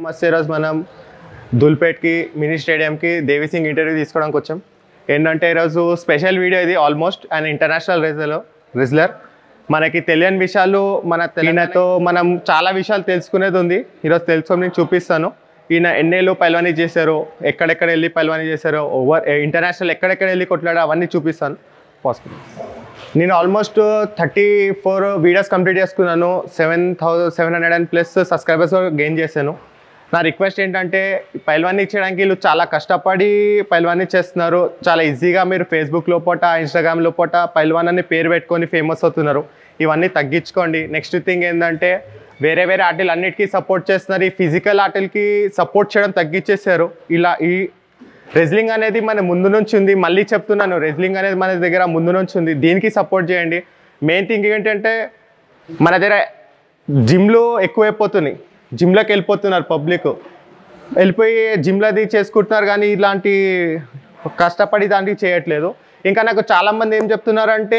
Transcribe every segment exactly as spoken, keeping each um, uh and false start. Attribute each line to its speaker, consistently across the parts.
Speaker 1: నమస్తే రోజు మనం దుల్పేట్కి మినీ స్టేడియంకి దేవి సింగ్ ఇంటర్వ్యూ తీసుకోవడానికి వచ్చాం. ఏంటంటే ఈరోజు స్పెషల్ వీడియో ఇది. Almost and international wrestler wrestler మనకి తెలియని విషయాలు మన తెలంగాణతో మనం చాలా విషయాలు తెలుసుకునేది ఉంది. ఈరోజు తెలుసుకొని నేను చూపిస్తాను. ఈయన ఎన్నేళ్ళు పైల్వానీ చేశారు, ఎక్కడెక్కడ వెళ్ళి పైల్వానీ చేశారు, ఓవర్ ఇంటర్నేషనల్ ఎక్కడెక్కడ వెళ్ళి కొట్లాడో అవన్నీ చూపిస్తాను. పాసిబుల్ నేను almost thirty four videos complete చేసుకున్నాను. Seven thousand seven hundred and plus subscribers gain చేశాను. నా రిక్వెస్ట్ ఏంటంటే పైల్వానీ చేయడానికి వీళ్ళు చాలా కష్టపడి పైల్వానీ చేస్తున్నారు. చాలా ఈజీగా మీరు ఫేస్బుక్ లోపట ఇన్స్టాగ్రామ్ లోపట పైల్వాన్ అని పేరు పెట్టుకొని ఫేమస్ అవుతున్నారు. ఇవన్నీ తగ్గించుకోండి. నెక్స్ట్ థింగ్ ఏంటంటే వేరే వేరే ఆటలు అన్నిటికీ సపోర్ట్ చేస్తున్నారు. ఈ ఫిజికల్ ఆటలకి సపోర్ట్ చేయడం తగ్గించేశారు. ఇలా ఈ రెజ్లింగ్ అనేది మన ముందు నుంచి ఉంది. మళ్ళీ చెప్తున్నాను, రెజ్లింగ్ అనేది మన దగ్గర ముందు నుంచి ఉంది. దీనికి సపోర్ట్ చేయండి. మెయిన్ థింగ్ ఏంటంటే మన దగ్గర జిమ్లో ఎక్కువైపోతున్నాయి. జిమ్లోకి వెళ్ళిపోతున్నారు పబ్లిక్, వెళ్ళిపోయి జిమ్లో అది చేసుకుంటున్నారు కానీ ఇలాంటి కష్టపడి దానికి చేయట్లేదు. ఇంకా నాకు చాలామంది ఏం చెప్తున్నారంటే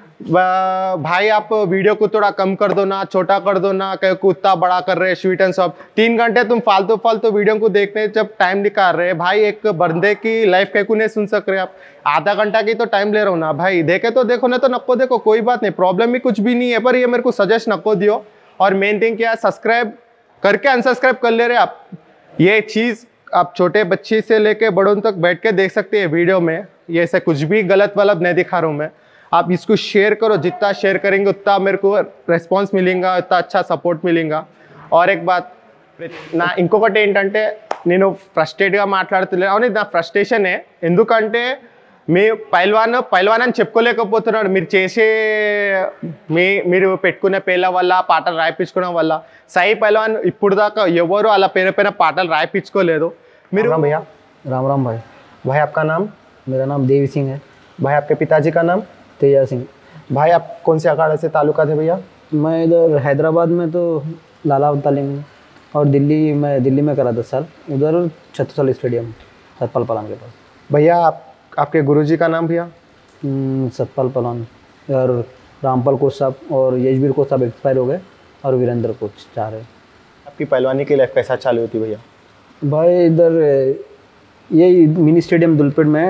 Speaker 1: भाई आप वीडियो को थोड़ा कम कर दो ना, छोटा कर दो ना, कुत्ता बड़ा कर रहे स्वीट एंड सब. तीन घंटे तुम फालतू फालतू वीडियो को देखने जब टाइम निकाल रहे भाई, एक बंदे की लाइफ कैसे नहीं सुन सक रहे आप. आधा घंटा की तो टाइम ले रहा हूँ ना भाई. देखे तो देखो, ना तो नको देखो, कोई बात नहीं, प्रॉब्लम भी कुछ भी नहीं है, पर ये मेरे को सजेस्ट नको दियो. और मेन थिंग क्या है, सब्सक्राइब करके अनसब्सक्राइब कर ले रहे आप. ये चीज़ आप छोटे बच्चे से लेके बड़ों तक बैठ के देख सकते हैं वीडियो में. ये ऐसा कुछ भी गलत वलत नहीं दिखा रहा हूँ मैं. आप इसको शेयर करो, जितना शेयर करेंगे उतना मेरे को రెస్పాన్స్ మిలింగా, ఉత్తా అచ్చా సపోర్ట్ మిలింగా. ఆర్ ఎక్ బాత్ నా ఇంకొకటి ఏంటంటే నేను ఫ్రస్ట్రేట్గా మాట్లాడుతున్నాను. అవును, నా ఫ్రస్ట్రేషనే. ఎందుకంటే మీ పైల్వాన్ పైల్వాన్ అని చెప్పుకోలేకపోతున్నాడు. మీరు చేసే మీ మీరు పెట్టుకునే పేర్ల వల్ల, పాటలు రాయిపించుకోవడం వల్ల. సాయి పైల్వాన్ ఇప్పుడు దాకా ఎవరు అలా పేరు పైన పాటలు రాయిపించుకోలేదు. మీరు
Speaker 2: भैया राम राम भाई.
Speaker 1: भाई आपका नाम?
Speaker 2: मेरा नाम देवी सिंह है.
Speaker 1: भाई आपके पिताजी का नाम?
Speaker 2: तेजा सिंह.
Speaker 1: भाई आप कौन से अखाड़े से ताल्लुका थे भैया?
Speaker 2: मैं इधर हैदराबाद में तो लाला तालीम में, और दिल्ली में दिल्ली में करा दस साल, उधर छत्रसाल स्टेडियम सतपाल पलान के पास.
Speaker 1: भैया आप आपके गुरुजी का नाम भैया?
Speaker 2: सतपाल पलान और रामपाल कोच साहब और यशवीर कोच साहब एक्सपायर हो गए, और वीरेंद्र कोच चाह रहे.
Speaker 1: आपकी पहलवानी की लाइफ कैसा चालू होती भैया?
Speaker 2: भाई इधर ये मिनी स्टेडियम दुलपेट में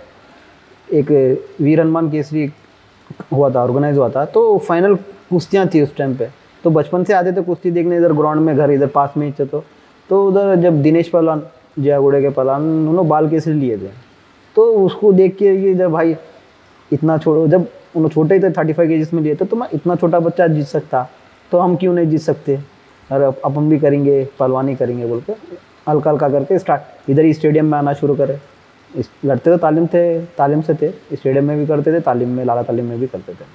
Speaker 2: एक वीर हनुमान केसरी हुआ था, ऑर्गेनाइज हुआ था. तो फाइनल कुश्तियाँ थी उस टाइम पे. तो बचपन से आते थे कुश्ती देखने इधर ग्राउंड में, घर इधर पास में ही थे. तो तो उधर जब दिनेश पहलवान, जयागुड़े के पहलवान, उन्होंने बाल केसरी लिए थे. तो उसको देख के कि जब भाई इतना छोड़ो, जब उन्होंने छोटे ही थे थर्टी फाइव के जिसमें लिए थे, तो मैं इतना छोटा बच्चा जीत सकता तो हम क्यों नहीं जीत सकते, अरे अपन भी करेंगे, पहलवानी करेंगे बोल के हल्का हल्का करके स्टार्ट इधर ही स्टेडियम में आना शुरू करे. इस लड़ते तो तालीम थे तालीम से थे, स्टेडियम में भी करते थे, तालीम में लाला तालीम में भी करते थे.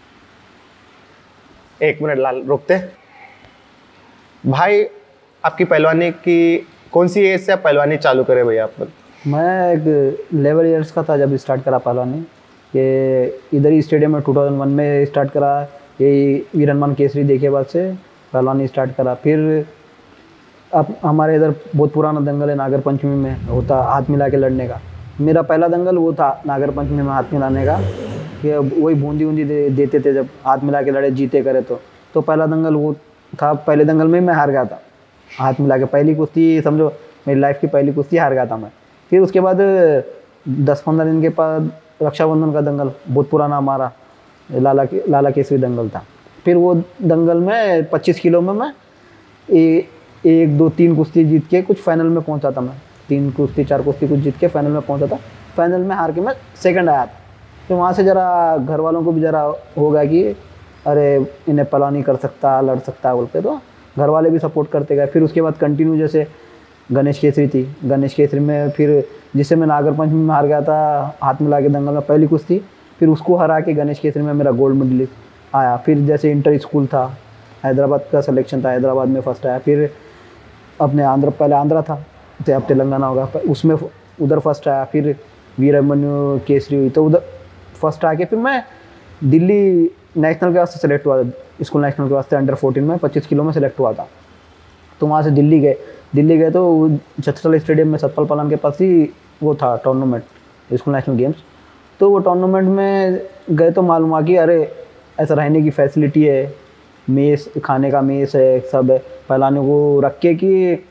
Speaker 1: एक मिनट लाल रुकते. भाई आपकी पहलवानी की कौन सी एज से आप पहलवानी चालू करे भैया? आप
Speaker 2: मैं एक लेवल ईयर्स का था जब स्टार्ट करा पहलवानी. ये इधर ही स्टेडियम में टू थाउजेंड वन में स्टार्ट करा. यही वीर हनुमान केसरी देखे बाद से पहलवानी स्टार्ट करा. फिर अब हमारे इधर बहुत पुराना दंगल है नागर पंचमी में होता, हाथ मिला के लड़ने का. मेरा पहला दंगल वो था नागर पंचमी में हाथ मिलाने का, कि वही बूंदी बूंदी दे, देते थे जब हाथ मिला के लड़े, जीते करे तो. तो पहला दंगल वो था. पहले दंगल में मैं हार गया था हाथ मिला के. पहली कुश्ती समझो मेरी लाइफ की पहली कुश्ती हार गया था मैं. फिर उसके बाद दस पंद्रह दिन के बाद रक्षाबंधन का दंगल बहुत पुराना हमारा लाला के लाला केसरी दंगल था. फिर वो दंगल में पच्चीस किलो में मैं एक दो तीन कुश्ती जीत के कुछ फाइनल में पहुंचा था. मैं तीन कुश्ती चार कुश्ती कुछ जीत के फाइनल में पहुंचा था. फाइनल में हार के मैं सेकंड आया था. तो वहाँ से ज़रा घर वालों को भी ज़रा हो गया कि अरे इन्हें पहलवानी कर सकता, लड़ सकता है बोल के. तो घर वाले भी सपोर्ट करते गए. फिर उसके बाद कंटिन्यू जैसे गणेश केसरी थी, गणेश केसरी में फिर जिससे मैं नागर पंचमी में हार गया था हाथ मिला के दंगल में पहली कुश्ती, फिर उसको हरा के गणेश केसरी में मेरा गोल्ड मेडलिस्ट आया. फिर जैसे इंटर स्कूल था, हैदराबाद का सिलेक्शन था, हैदराबाद में फर्स्ट आया. फिर अपने आंध्र, पहले आंध्रा था तो अब तेलंगाना होगा, उसमें उधर फर्स्ट आया. फिर वीर अभिमन्यु केसरी हुई तो उधर फर्स्ट आके फिर मैं दिल्ली नेशनल के वास्ते सेलेक्ट हुआ. स्कूल नेशनल के वास्ते अंडर फोर्टीन में पच्चीस किलो में सेलेक्ट हुआ था. तो वहाँ से दिल्ली गए दिल्ली गए तो छत्रसाल स्टेडियम में सतपाल पलान के पास ही वो था टूर्नामेंट, स्कूल नेशनल गेम्स. तो वो टूर्नामेंट में गए तो मालूम हुआ कि अरे ऐसा रहने की फैसिलिटी है, मेस खाने का मेस है, सब है. पहलवानों को रख के कि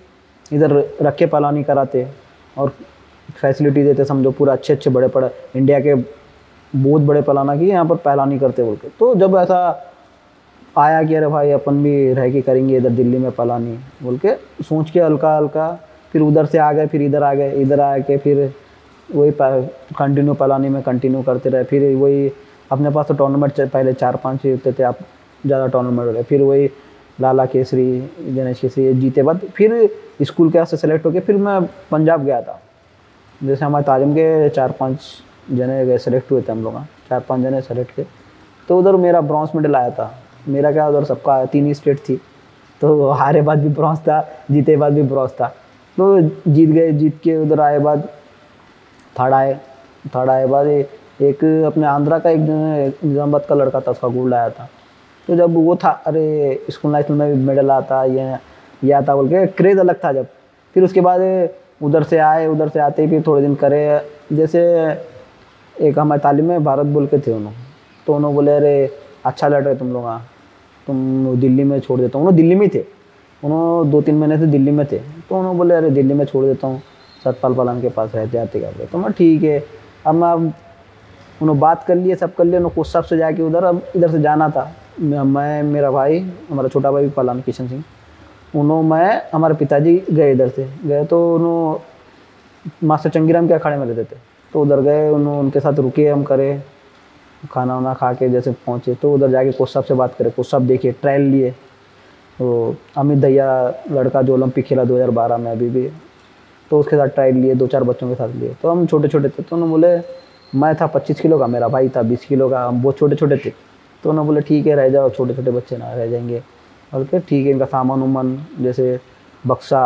Speaker 2: इधर रख के पहलवानी कराते और फैसिलिटी देते, समझो पूरा अच्छे अच्छे बड़े बड़े इंडिया के बहुत बड़े पहलवाना की यहाँ पर पहलवानी करते बोल के। तो जब ऐसा आया कि अरे भाई अपन भी रह के करेंगे इधर दिल्ली में पहलवानी बोल के सोच के हल्का हल्का फिर उधर से आ गए, फिर इधर आ गए, इधर आ के फिर वही कंटिन्यू पहलवानी में कंटिन्यू करते रहे। फिर वही अपने पास तो टूर्नामेंट पहले चार पाँच ही होते थे, आप ज़्यादा टूर्नामेंट हो रहे, फिर वही लाला केसरी, गणेश केसरी जीते बाद फिर स्कूल के से सेलेक्ट होके फिर मैं पंजाब गया था। जैसे हमारे तालीम के चार पांच जने गए सेलेक्ट हुए थे हम लोग, चार पांच जने सेलेक्ट के, तो उधर मेरा ब्रॉन्ज मेडल आया था। मेरा क्या उधर सबका आया, तीन ही स्टेट थी, तो हारे बाद भी ब्रॉन्ज था, जीते बाद भी ब्रॉन्ज था। तो जीत गए, जीत के उधर आए बाद थर्ड आए, थर्ड आए बाद एक अपने आंध्रा का एक निज़ामाबाद का लड़का था, उसका गोल्ड आया था। तो जब वो था अरे स्कूल नेशनल में भी मेडल आता ये ये आता बोल के क्रेज़ अलग था जब। फिर उसके बाद उधर से आए, उधर से आते ही फिर थोड़े दिन करे, जैसे एक हमारे तालीम में भारत बोल के थे उन्होंने, तो उन्होंने बोले अरे अच्छा लड़ रहे तुम लोग, हाँ तुम दिल्ली में छोड़ देता हूँ। उन्होंने दिल्ली में थे, उन्होंने दो तीन महीने से दिल्ली में थे, तो उन्होंने बोले अरे दिल्ली में छोड़ देता हूँ, सतपाल पहलवान के पास रहते आते करते। तो मैं ठीक है, अब मैं उन्होंने बात कर लिए, सब कर लिए, उन्होंने कोच साहब से जाके उधर, अब इधर से जाना था मैं, मेरा भाई, हमारा छोटा भाई भी पहलवान किशन सिंह, उन्होंने मैं हमारे पिताजी गए, इधर से गए तो उन्होंने मास्टर चंगीराम के अखाड़े में रहते थे, तो उधर गए, उन्होंने उनके साथ रुके, हम करे खाना वाना खा के जैसे पहुँचे, तो उधर जाके कोच साहब से बात करे। कोच साहब देखिए ट्रायल लिए, तो अमित दैया लड़का जो ओलंपिक खेला दो हज़ार बारह में अभी भी, तो उसके साथ ट्रायल लिए, दो चार बच्चों के साथ लिए। तो हम छोटे छोटे थे, तो उन्होंने बोले, मैं था पच्चीस किलो का, मेरा भाई था बीस किलो का, हम बहुत छोटे छोटे थे। तो उन्होंने बोले ठीक है रह जाओ, छोटे छोटे बच्चे ना रह जाएंगे, और फिर ठीक है इनका सामान उमान जैसे बक्सा,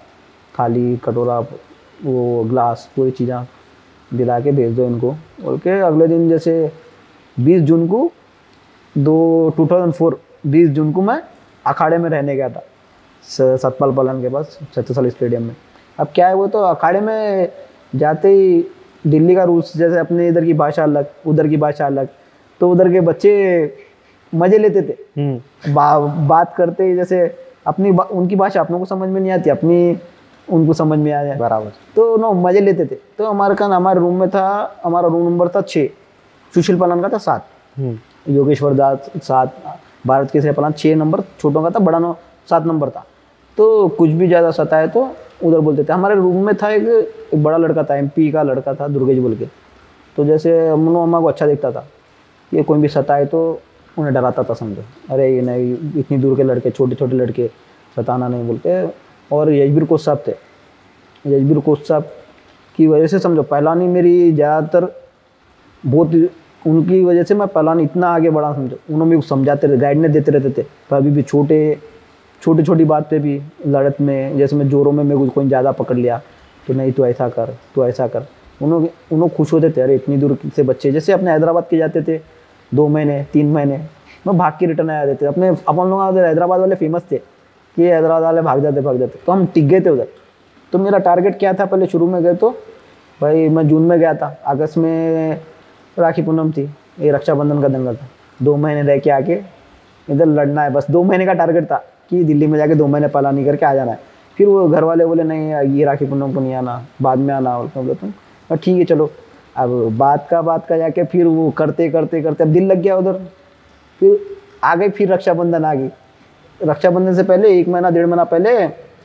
Speaker 2: थाली, कटोरा, वो ग्लास, पूरी चीज़ें दिला के भेज दो इनको। बोल के अगले दिन जैसे बीस जून को दो टू थाउजेंड फोर बीस जून को मैं अखाड़े में रहने गया था सतपाल पहलवान के पास, छत्तीसगढ़ स्टेडियम में। अब क्या है, वो तो अखाड़े में जाते ही दिल्ली का रूल्स, जैसे अपने इधर की भाषा अलग, उधर की भाषा अलग, तो उधर के बच्चे मज़े लेते थे, बा, बात करते ही जैसे अपनी उनकी भाषा अपनों को समझ में नहीं आती, अपनी उनको समझ में आ जाए
Speaker 1: बराबर,
Speaker 2: तो नो मज़े लेते थे। तो हमारे का हमारे रूम में था, हमारा रूम नंबर था छः, सुशील पहलवान का था सात, योगेश्वर दास सात, भारत केसरी पहलवान छः नंबर, छोटों का था, बड़ा नो सात नंबर था। तो कुछ भी ज़्यादा सताए तो उधर बोलते थे। हमारे रूम में था एक, एक बड़ा लड़का था, एमपी का लड़का था, दुर्गेश बोल के, तो जैसे मनो अम्मा को अच्छा दिखता था, ये कोई भी सताए तो उन्हें डराता था, समझो अरे ये नहीं, इतनी दूर के लड़के, छोटे छोटे लड़के सताना नहीं बोलते। और यशबीर कोच साहब थे, यशबीर कोच साहब की वजह से समझो पहलवानी मेरी ज़्यादातर बहुत, उनकी वजह से मैं पहलवानी इतना आगे बढ़ा, समझो उन्होंने भी समझाते रहे, गाइडनेस देते रहते थे। पर अभी भी छोटे छोटी छोटी बात पे भी लड़त में, जैसे मैं जोरों में मेरे को कोई ज़्यादा पकड़ लिया तो नहीं तू ऐसा कर, तू ऐसा कर, उन्होंने उन्होंने खुश होते थे, अरे इतनी दूर से बच्चे, जैसे अपने हैदराबाद के जाते थे दो महीने तीन महीने, मैं भाग के रिटर्न आया देते। अपने अपन लोग हैदराबाद वाले फेमस थे कि हैदराबाद वाले भाग जाते भाग जाते, तो हम टिक गए थे उधर। तो मेरा टारगेट क्या था, पहले शुरू में गए तो भाई मैं जून में गया था, अगस्त में राखी पूनम थी, ये रक्षाबंधन का दंगल था, दो महीने रह के आके इधर लड़ना है, बस दो महीने का टारगेट था कि दिल्ली में जाके दो महीने पहलवानी करके आ जाना है। फिर वो घर वाले बोले नहीं ये राखी पूनम को नहीं आना, बाद में आना, और बोले तुम और ठीक है चलो। अब बात का बात का जाके फिर वो करते करते करते अब दिल लग गया उधर, फिर आ गई, फिर रक्षाबंधन आ गई। रक्षाबंधन से पहले एक महीना डेढ़ महीना पहले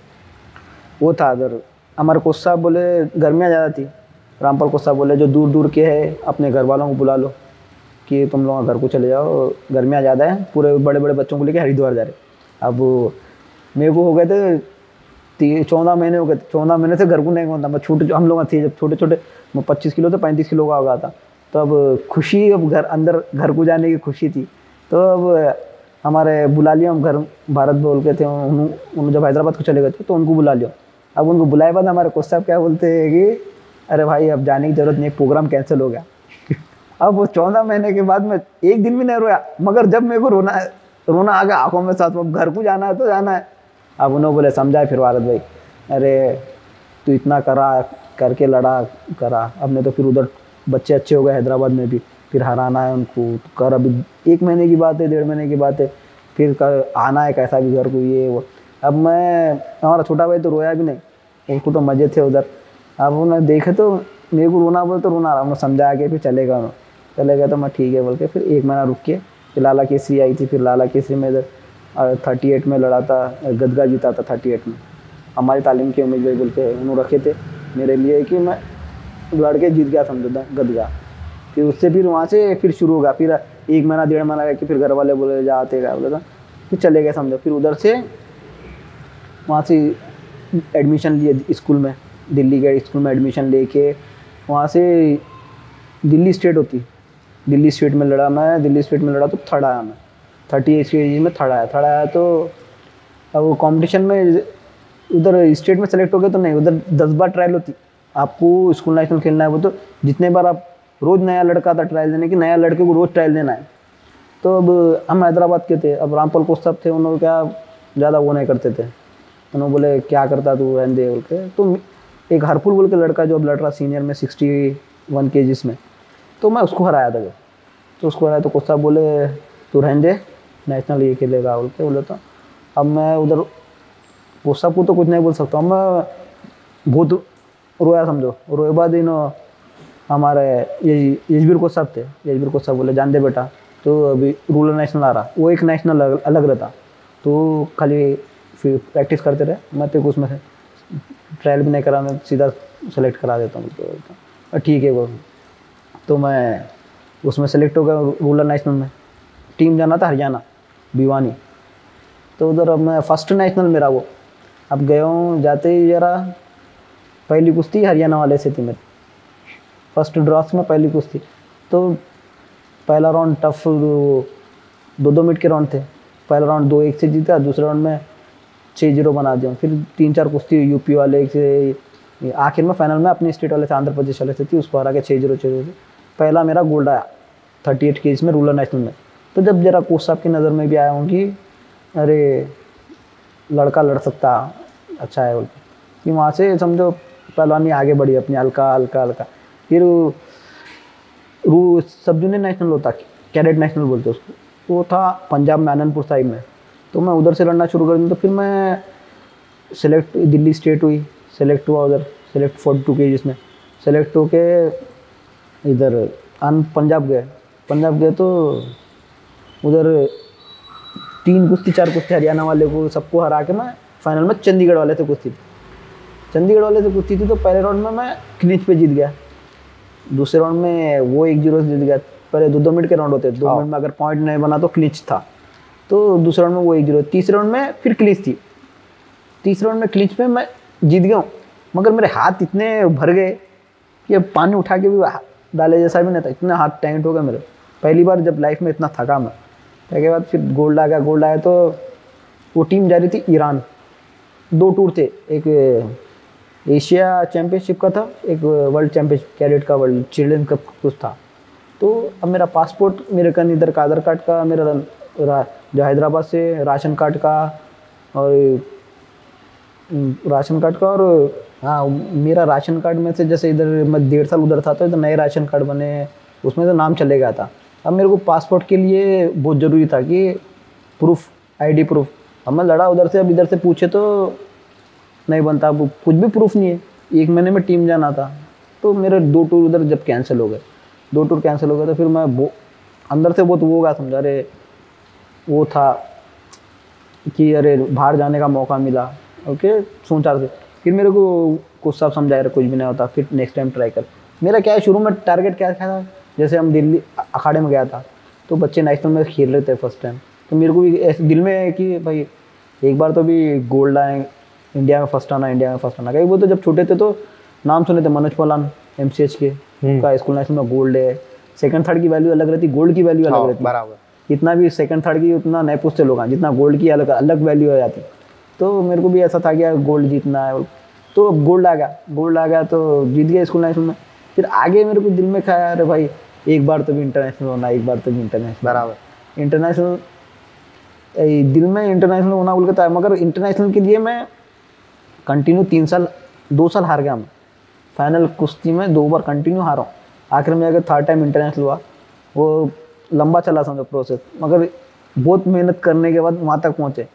Speaker 2: वो था उधर, हमारे कोच साहब बोले गर्मियाँ ज़्यादा थी, रामपाल कोच साहब बोले जो दूर दूर के है अपने घर वालों को बुला लो कि तुम लोग घर को चले जाओ, गर्मियाँ ज़्यादा है, पूरे बड़े बड़े बच्चों को लेके हरिद्वार जा रहे। अब मेरे को हो गए थे चौदह महीने हो गए, चौदह महीने से घर को नहीं घूमता मैं, छोटे हम लोग थे जब छोटे छोटे, मैं पच्चीस किलो से पैंतीस किलो का हो गया था। तो अब खुशी, अब घर अंदर घर को जाने की खुशी थी। तो अब हमारे बुला लिया हम, घर भारत बोल के थे, उन्होंने जब हैदराबाद को चले गए थे तो उनको बुला लिया। अब उनको बुलाए बाद हमारे कोच साहब क्या बोलते हैं कि अरे भाई अब जाने की ज़रूरत नहीं, प्रोग्राम कैंसिल हो गया। अब वो चौदह महीने के बाद मैं एक दिन भी नहीं रोया, मगर जब मेरे को रोना रोना आ गया आंखों में साथ, अब घर को जाना है तो जाना है। अब उन्होंने बोले समझाए फिर भारत भाई, अरे तू इतना करा करके लड़ा करा, अब नहीं तो फिर उधर बच्चे अच्छे हो गए हैदराबाद में भी, फिर हराना है उनको, तो कर, अभी एक महीने की बात है, डेढ़ महीने की बात है, फिर कर आना है कैसा भी घर को, ये वो। अब मैं, हमारा छोटा भाई तो रोया भी नहीं, उसको तो मज़े थे उधर। अब उन्हें देखे तो मेरे को रोना बोले तो रोना रहा, मैं समझा के फिर चले गए उन्होंने, चले गए तो मैं ठीक है बोल के फिर एक महीना रुक के फिर लाला केसरी आई थी। फिर लाला केसरी में इधर थर्टी एट में लड़ा था, गदगा जीता था थर्टी एट में। हमारी तालीम के उम्मीद भाई बोल के उन्होंने रखे थे मेरे लिए कि मैं लड़ के जीत गया समझो गदगा। फिर उससे फिर वहाँ से फिर शुरू होगा, फिर एक महीना डेढ़ महीना गया कि फिर घर वाले बोले जाते गए बोले था, फिर चले गए समझो। फिर उधर से वहाँ से एडमिशन लिए स्कूल में, दिल्ली के स्कूल में एडमिशन लेके वहाँ से दिल्ली स्टेट होती, दिल्ली स्टेट में लड़ा मैं। दिल्ली स्टेट में लड़ा तो थर्ड आया मैं, थर्टी एज के एज में थर्ड आया। थर्ड आया तो अब वो कॉम्पिटिशन में उधर स्टेट में सेलेक्ट हो गए तो नहीं, उधर दस बार ट्रायल होती। आपको स्कूल नेशनल खेलना है वो तो जितने बार आप, रोज़ नया लड़का था ट्रायल देने की, नया लड़के को रोज़ ट्रायल देना है। तो अब हम हैदराबाद के थे, अब रामपाल कोच साहब थे, उन्होंने क्या ज़्यादा वो नहीं करते थे, उन्होंने बोले क्या करता तू रहने दे बोल के। तो एक हरपुल बोल के लड़का जो अब लड़ रहा सीनियर में सिक्सटी वन के जीस में, तो मैं उसको हराया था जब, तो उसको हराया तो कोच साहब बोले तू रहने दे नेशनल ये खेलेगा बोल के बोले। तो अब मैं उधर कोच साहब को तो कुछ नहीं बोल सकता, मैं बहुत रोया समझो। रोए बाद इन हमारे ये यशबीर कोच साहब थे, यशबीर कोच साहब बोले जान दे बेटा, तो अभी रूरल नेशनल आ रहा, वो एक नेशनल अलग, अलग रहता, तो खाली फिर प्रैक्टिस करते रहे, मैं तो उसमें से ट्रायल भी नहीं करा, मैं सीधा सेलेक्ट करा देता हूँ। तो ठीक है वो, तो मैं उसमें सेलेक्ट हो गया रूरल नेशनल में। टीम जाना था हरियाणा भिवानी, तो उधर अब मैं फर्स्ट नेशनल मेरा वो। अब गया हूँ, जाते ही जरा पहली कुश्ती हरियाणा वाले से थी मेरी, फर्स्ट ड्रॉस में पहली कुश्ती। तो पहला राउंड टफ, दो दो मिनट के राउंड थे। पहला राउंड दो एक से जीता, दूसरे राउंड में छः जीरो बना दिया। फिर तीन चार कुश्ती यूपी वाले से, आखिर में फाइनल में अपने स्टेट वाले से, आंध्र प्रदेश वाले से थी, उसको हरा के छः जीरो छः जीरो। पहला मेरा गोल्ड आया थर्टी एट के में रूरल नेशनल में। तो जब जरा कोच साहब की नज़र में भी आया हूँ कि अरे लड़का लड़ सकता, अच्छा है बोल कि वहाँ से समझो पहलवानी आगे बढ़ी अपनी, हल्का हल्का हल्का। फिर रू सब जूनियर नेशनल होता, कैडेट नेशनल बोलते उसको, वो था पंजाब में आनंदपुर साहिब में। तो मैं उधर से लड़ना शुरू कर दिया। तो फिर मैं सेलेक्ट, दिल्ली स्टेट हुई, सेलेक्ट हुआ उधर, सेलेक्ट फोर्टी टू के जिसमें सेलेक्ट होके इधर अन पंजाब गए। पंजाब गए तो उधर तीन कुश्ती चार कुश्ती हरियाणा वाले को सबको हरा के मैं फाइनल में चंडीगढ़ वाले से कुश्ती थी, चंडीगढ़ वाले से कुश्ती थी। तो पहले राउंड में मैं क्लिंच पे जीत गया, दूसरे राउंड में वो एक जीरो से जीत गया। पहले दो दो मिनट के राउंड होते, दो मिनट में अगर पॉइंट नहीं बना तो क्लिंच था, तो दूसरे राउंड में वो एक जीरो। तीसरे राउंड में फिर क्लिंच थी, तीसरे राउंड में क्लिंच में मैं जीत गया हूँ, मगर मेरे हाथ इतने भर गए कि अब पानी उठा के भी डाले जैसा भी नहीं था, इतने हाथ टाइट हो गए मेरे। पहली बार जब लाइफ में इतना थका मैं। उसके बाद फिर गोल्ड आ गया, गोल्ड आया तो वो टीम जा रही थी ईरान। दो टूर थे, एक एशिया चैम्पियनशिप का था, एक वर्ल्ड चैम्पियनशिप कैडेट का, वर्ल्ड चिल्ड्रन कप कुछ था। तो अब मेरा पासपोर्ट मेरे कन इधर का आधार कार्ड का, मेरा जो हैदराबाद से राशन कार्ड का और राशन कार्ड का और हाँ मेरा राशन कार्ड में से जैसे इधर मैं डेढ़ साल उधर था तो इधर नए राशन कार्ड बने, उसमें तो नाम चले गया था। अब मेरे को पासपोर्ट के लिए बहुत ज़रूरी था कि प्रूफ, आईडी प्रूफ। अब मैं लड़ा उधर से, अब इधर से पूछे तो नहीं बनता, अब कुछ भी प्रूफ नहीं है। एक महीने में टीम जाना था, तो मेरे दो टूर उधर जब कैंसिल हो गए, दो टूर कैंसिल हो गए तो फिर मैं वो अंदर से बहुत वो होगा समझा, अरे वो था कि अरे बाहर जाने का मौका मिला। ओके सोचा से फिर मेरे को कुछ सब समझाया कुछ भी नहीं होता, फिर नेक्स्ट टाइम ट्राई कर। मेरा क्या है शुरू में टारगेट क्या था, जैसे हम दिल्ली अखाड़े में गया था तो बच्चे नेशनल में खेल रहे थे फर्स्ट टाइम, तो मेरे को भी ऐसे दिल में है कि भाई एक बार तो भी गोल्ड आए, इंडिया में फर्स्ट आना, इंडिया में फर्स्ट आना। कहीं वो तो जब छोटे थे तो नाम सुने थे मनोज पलान एम सी एच के का स्कूल नेशनल में गोल्ड है। सेकंड थर्ड की वैल्यू अलग रहती, गोल्ड की वैल्यू अलग रहती, बराबर। इतना भी सेकंड थर्ड की उतना नहीं पूछते लोग, जितना गोल्ड की अलग अलग वैल्यू आ जाती। तो मेरे को भी ऐसा था कि यार गोल्ड जीतना है, तो गोल्ड आ गया, गोल्ड आ गया तो जीत गया स्कूल नेशनल में। फिर आगे मेरे को दिल में खाया अरे भाई एक बार तो भी इंटरनेशनल होना, एक बार तो भी इंटरनेशनल, बराबर। इंटरनेशनल दिल में इंटरनेशनल होना बोल के था, मगर इंटरनेशनल के लिए मैं कंटिन्यू तीन साल दो साल हार गया मैं फाइनल कुश्ती में, दो बार कंटिन्यू हारा हूँ। आखिर में अगर थर्ड टाइम इंटरनेशनल हुआ, वो लंबा चला समझो प्रोसेस, मगर बहुत मेहनत करने के बाद वहाँ तक पहुँचे।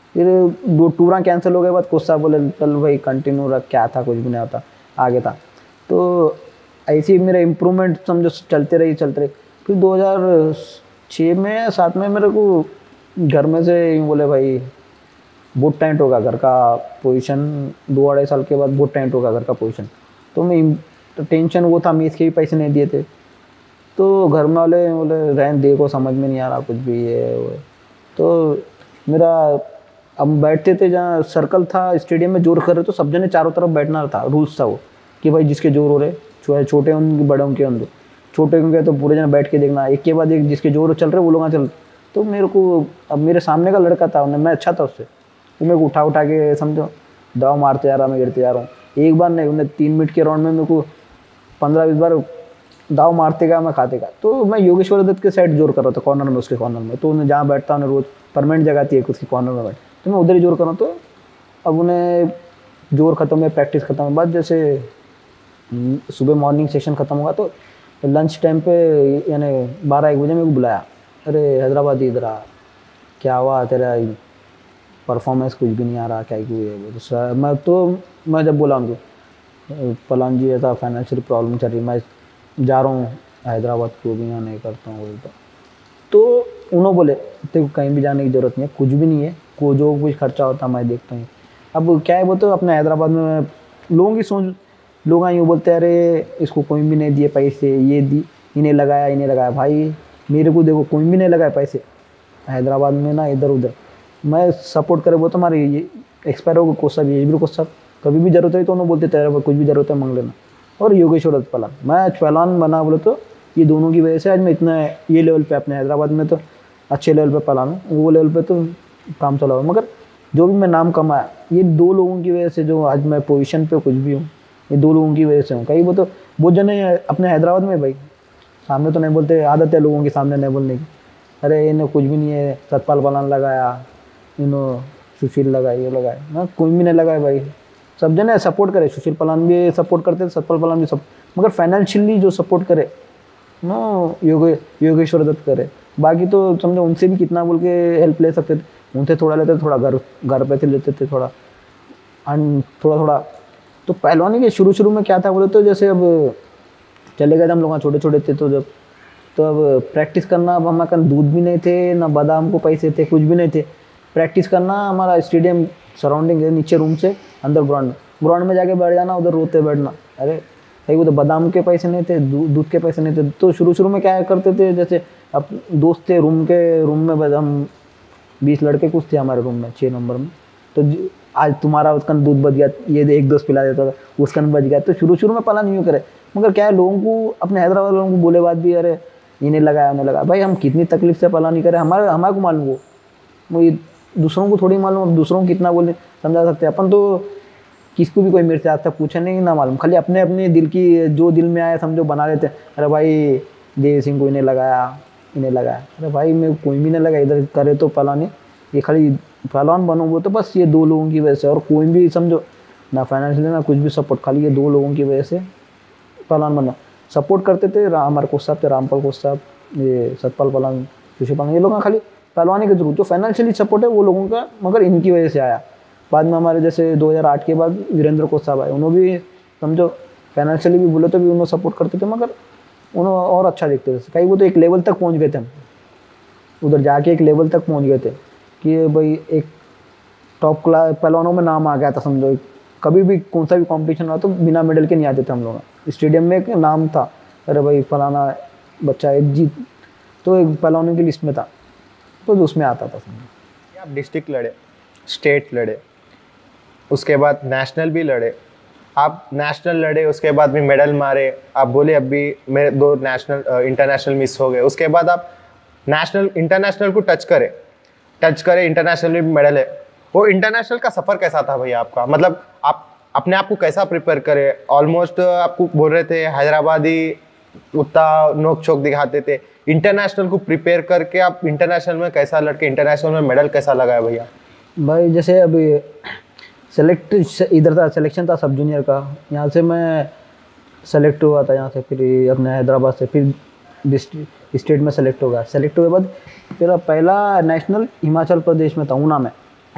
Speaker 2: फिर दो टूरा कैंसिल हो गए बाद कोच साहब बोले चल भाई कंटिन्यू रख, क्या था कुछ भी नहीं होता, आगे था। तो ऐसे ही मेरा इम्प्रूवमेंट समझो चलते रही चलते रही। फिर दो हज़ार छः में सात में मेरे को घर में से यूँ बोले भाई बहुत टाइट होगा घर का पोजीशन, दो अढ़ाई साल के बाद बहुत टाइट होगा घर का पोजीशन। तो मैं तो टेंशन वो था, मेस के भी पैसे नहीं दिए थे, तो घर में वाले बोले रहन देखो समझ में नहीं आ रहा कुछ भी ये वो। तो मेरा हम बैठते थे जहाँ सर्कल था स्टेडियम में, जोर कर रहे तो सब जने चारों तरफ बैठना था, रूल्स था वो कि भाई जिसके जोर हो रहे, चाहे छोटे होंगे बड़े होंगे अंदर, छोटे होंगे तो पूरे जने बैठ के देखना, एक के बाद एक जिसके जोर चल रहे वो लोग चल। तो मेरे को अब मेरे सामने का लड़का था, उन्हें मैं अच्छा था उससे, वो मेरे को उठा उठा के समझो दाव मारते जा रहा, मैं गिरते जा रहा हूँ। एक बार नहीं, उन्हें तीन मिनट के राउंड में मेरे को पंद्रह बीस बार दाव मारते गया, मैं खाते गया। तो मैं योगेश्वर दत्त के साइड जोर कर रहा था कॉर्नर में, उसके कॉर्नर में। तो उन्हें जहाँ बैठता उन्हें रोज परमानेंट जगह थी एक उसकी कॉर्नर में बैठ, तो मैं उधर ही जोर कर रहा हूँ। तो अब उन्हें जोर खत्म है, प्रैक्टिस खत्म है, बाद जैसे सुबह मॉर्निंग सेशन खत्म होगा तो लंच टाइम पे यानी बारह एक बजे मेरे को बुलाया, अरे हैदराबाद इधर आ, क्या हुआ तेरा परफॉर्मेंस कुछ भी नहीं आ रहा, क्या हुई है वो। तो सर मैं तो मैं जब बोला उनको पलान जी ऐसा फाइनेंशियल प्रॉब्लम चल रही, मैं जा रहा हूँ हैदराबाद को भी यहाँ नहीं करता हूँ बोलता। तो उन्होंने बोले तेरे को कहीं भी जाने की ज़रूरत नहीं है, कुछ भी नहीं है, को जो कुछ खर्चा होता मैं देखता हूँ। अब क्या है वो तो अपने हैदराबाद में लोगों की सोच, लोग यूँ बोलते हैं अरे इसको कोई भी नहीं दिए पैसे, ये दी इन्हें लगाया इन्हें लगाया। भाई मेरे को देखो कोई भी नहीं लगाया पैसे हैदराबाद में ना, इधर उधर मैं सपोर्ट करे वो तो हमारे ये एक्सपायर हो कोच साहब, ये भी कोच साहब कभी भी जरूरत है तो उन्होंने बोलते तेरे कुछ भी जरूरत है मांग लेना। और योगेश्वर दत्त पहलवान, मैं पहलवान बना बोले तो ये दोनों की वजह से आज मैं इतना ये लेवल पे अपने हैदराबाद में तो अच्छे लेवल पे पहलवान हूँ, वो लेवल पे तो काम चला हुआ। मगर जो भी मैं नाम कमाया ये दो लोगों की वजह से, जो आज मैं पोजीशन पे कुछ भी हूँ ये दो लोगों की वजह से हूँ। कहीं वो तो बहुत जने अपने हैदराबाद में भाई सामने तो नहीं बोलते, आदत है लोगों के सामने नहीं बोलने की, अरे इन्हें कुछ भी नहीं है, सतपाल पहलवान लगाया, इन्हों सुशील लगाया, ये लगाया ना, कोई भी नहीं लगाया भाई। सब जने सपोर्ट करे, सुशील पहलवान भी सपोर्ट करते, सतपाल पहलवान भी सब, मगर फाइनेंशियली जो सपोर्ट करे नो योगे योगेश्वर दत्त करे। बाकी तो समझो उनसे भी कितना बोल के हेल्प ले सकते थे, उनसे थोड़ा लेते थे, थोड़ा घर घर पे थे लेते थे थोड़ा एंड थोड़ा थोड़ा। तो पहलवानी के शुरू शुरू में क्या था बोले तो जैसे अब चले गए थे हम लोग छोटे छोटे थे तो जब, तो अब प्रैक्टिस करना, अब हमारे पास दूध भी नहीं थे ना बादाम को पैसे थे, कुछ भी नहीं थे। प्रैक्टिस करना हमारा स्टेडियम सराउंडिंग है, नीचे रूम से अंदर ग्राउंड में, ग्राउंड में जाके बैठ जाना, उधर रोते बैठना। अरे भाई वो तो बादाम के पैसे नहीं थे, दूध के पैसे नहीं थे। तो शुरू शुरू में क्या करते थे, जैसे अब दोस्त थे रूम के रूम में, बस हम बीस लड़के कुछ थे हमारे रूम में छः नंबर में। तो आज तुम्हारा उसका दूध बच गया, ये एक दोस्त पिला देता था, उसका बच गया। तो शुरू शुरू में पाला नहीं करे, मगर क्या है लोगों को अपने हैदराबाद लोगों को बोले बात भी, अरे इन्हें लगाया उन्हें लगाया। भाई हम कितनी तकलीफ से पाला नहीं करे, हमारे हमारे को मालूम, वो वो दूसरों को थोड़ी मालूम, अब दूसरों को कितना बोले समझा सकते हैं अपन। तो किसको भी कोई मेरे से आज तक पूछा नहीं ना मालूम, खाली अपने अपने दिल की जो दिल में आया समझो बना लेते। अरे भाई देव सिंह को इन्हें लगाया इन्हें लगाया, अरे भाई मैं कोई भी नहीं लगा, इधर करे तो पहलवान, ये खाली पहलवान बनो वो तो बस ये दो लोगों की वजह से। और कोई भी समझो ना फाइनेंशियली ना कुछ भी सपोर्ट, खाली ये दो लोगों की वजह से पहलवान बना। सपोर्ट करते थे हमारे कोच साहब थे, रामपाल कोच साहब, ये सतपाल पहलवान, सुशील पहलवान, ये लोग खाली पहलवानी के थ्रू। जो फाइनेंशियली सपोर्ट है वो लोगों का, मगर इनकी वजह से आया। बाद में हमारे जैसे दो हज़ार आठ के बाद वीरेंद्र कोच साहब आए, उन्होंने भी समझो फाइनेंशियली भी बोले तो भी उन्होंने सपोर्ट करते थे, मगर उन्होंने और अच्छा देखते थे। कहीं वो तो एक लेवल तक पहुंच गए थे, हम उधर जाके एक लेवल तक पहुंच गए थे कि भाई एक टॉप क्लास पहलवानों में नाम आ गया था समझो। कभी भी कौन सा भी कंपटीशन हुआ तो बिना मेडल के नहीं आते थे हम लोग, स्टेडियम में एक नाम था, अरे भाई फलाना बच्चा एक जीत, तो एक पहलवानों की लिस्ट में था, तो उसमें आता था समझो।
Speaker 1: आप डिस्ट्रिक्ट लड़े, स्टेट लड़े, उसके बाद नेशनल भी लड़े, आप नेशनल लड़े, उसके बाद भी मेडल मारे। आप बोले अभी मेरे दो नेशनल इंटरनेशनल मिस हो गए, उसके बाद आप नेशनल इंटरनेशनल को टच करे टच करे इंटरनेशनल में मेडल है। वो इंटरनेशनल का सफ़र कैसा था भैया आपका, मतलब आप अपने आप को कैसा प्रिपेयर करे? ऑलमोस्ट आपको बोल रहे थे हैदराबादी उतना नोक चोक दिखाते थे, इंटरनेशनल को प्रिपेयर करके आप इंटरनेशनल में कैसा लड़के इंटरनेशनल में मेडल कैसा लगाया भैया?
Speaker 2: भाई जैसे अभी सेलेक्ट इधर था, सिलेक्शन था सब जूनियर का, यहाँ से मैं सेलेक्ट हुआ था, यहाँ से फिर अपने हैदराबाद से फिर डिस्ट्रिक्ट स्टेट में सेलेक्ट हो गया। सेलेक्ट हुए बाद मेरा पहला नेशनल हिमाचल प्रदेश में था, ऊना में।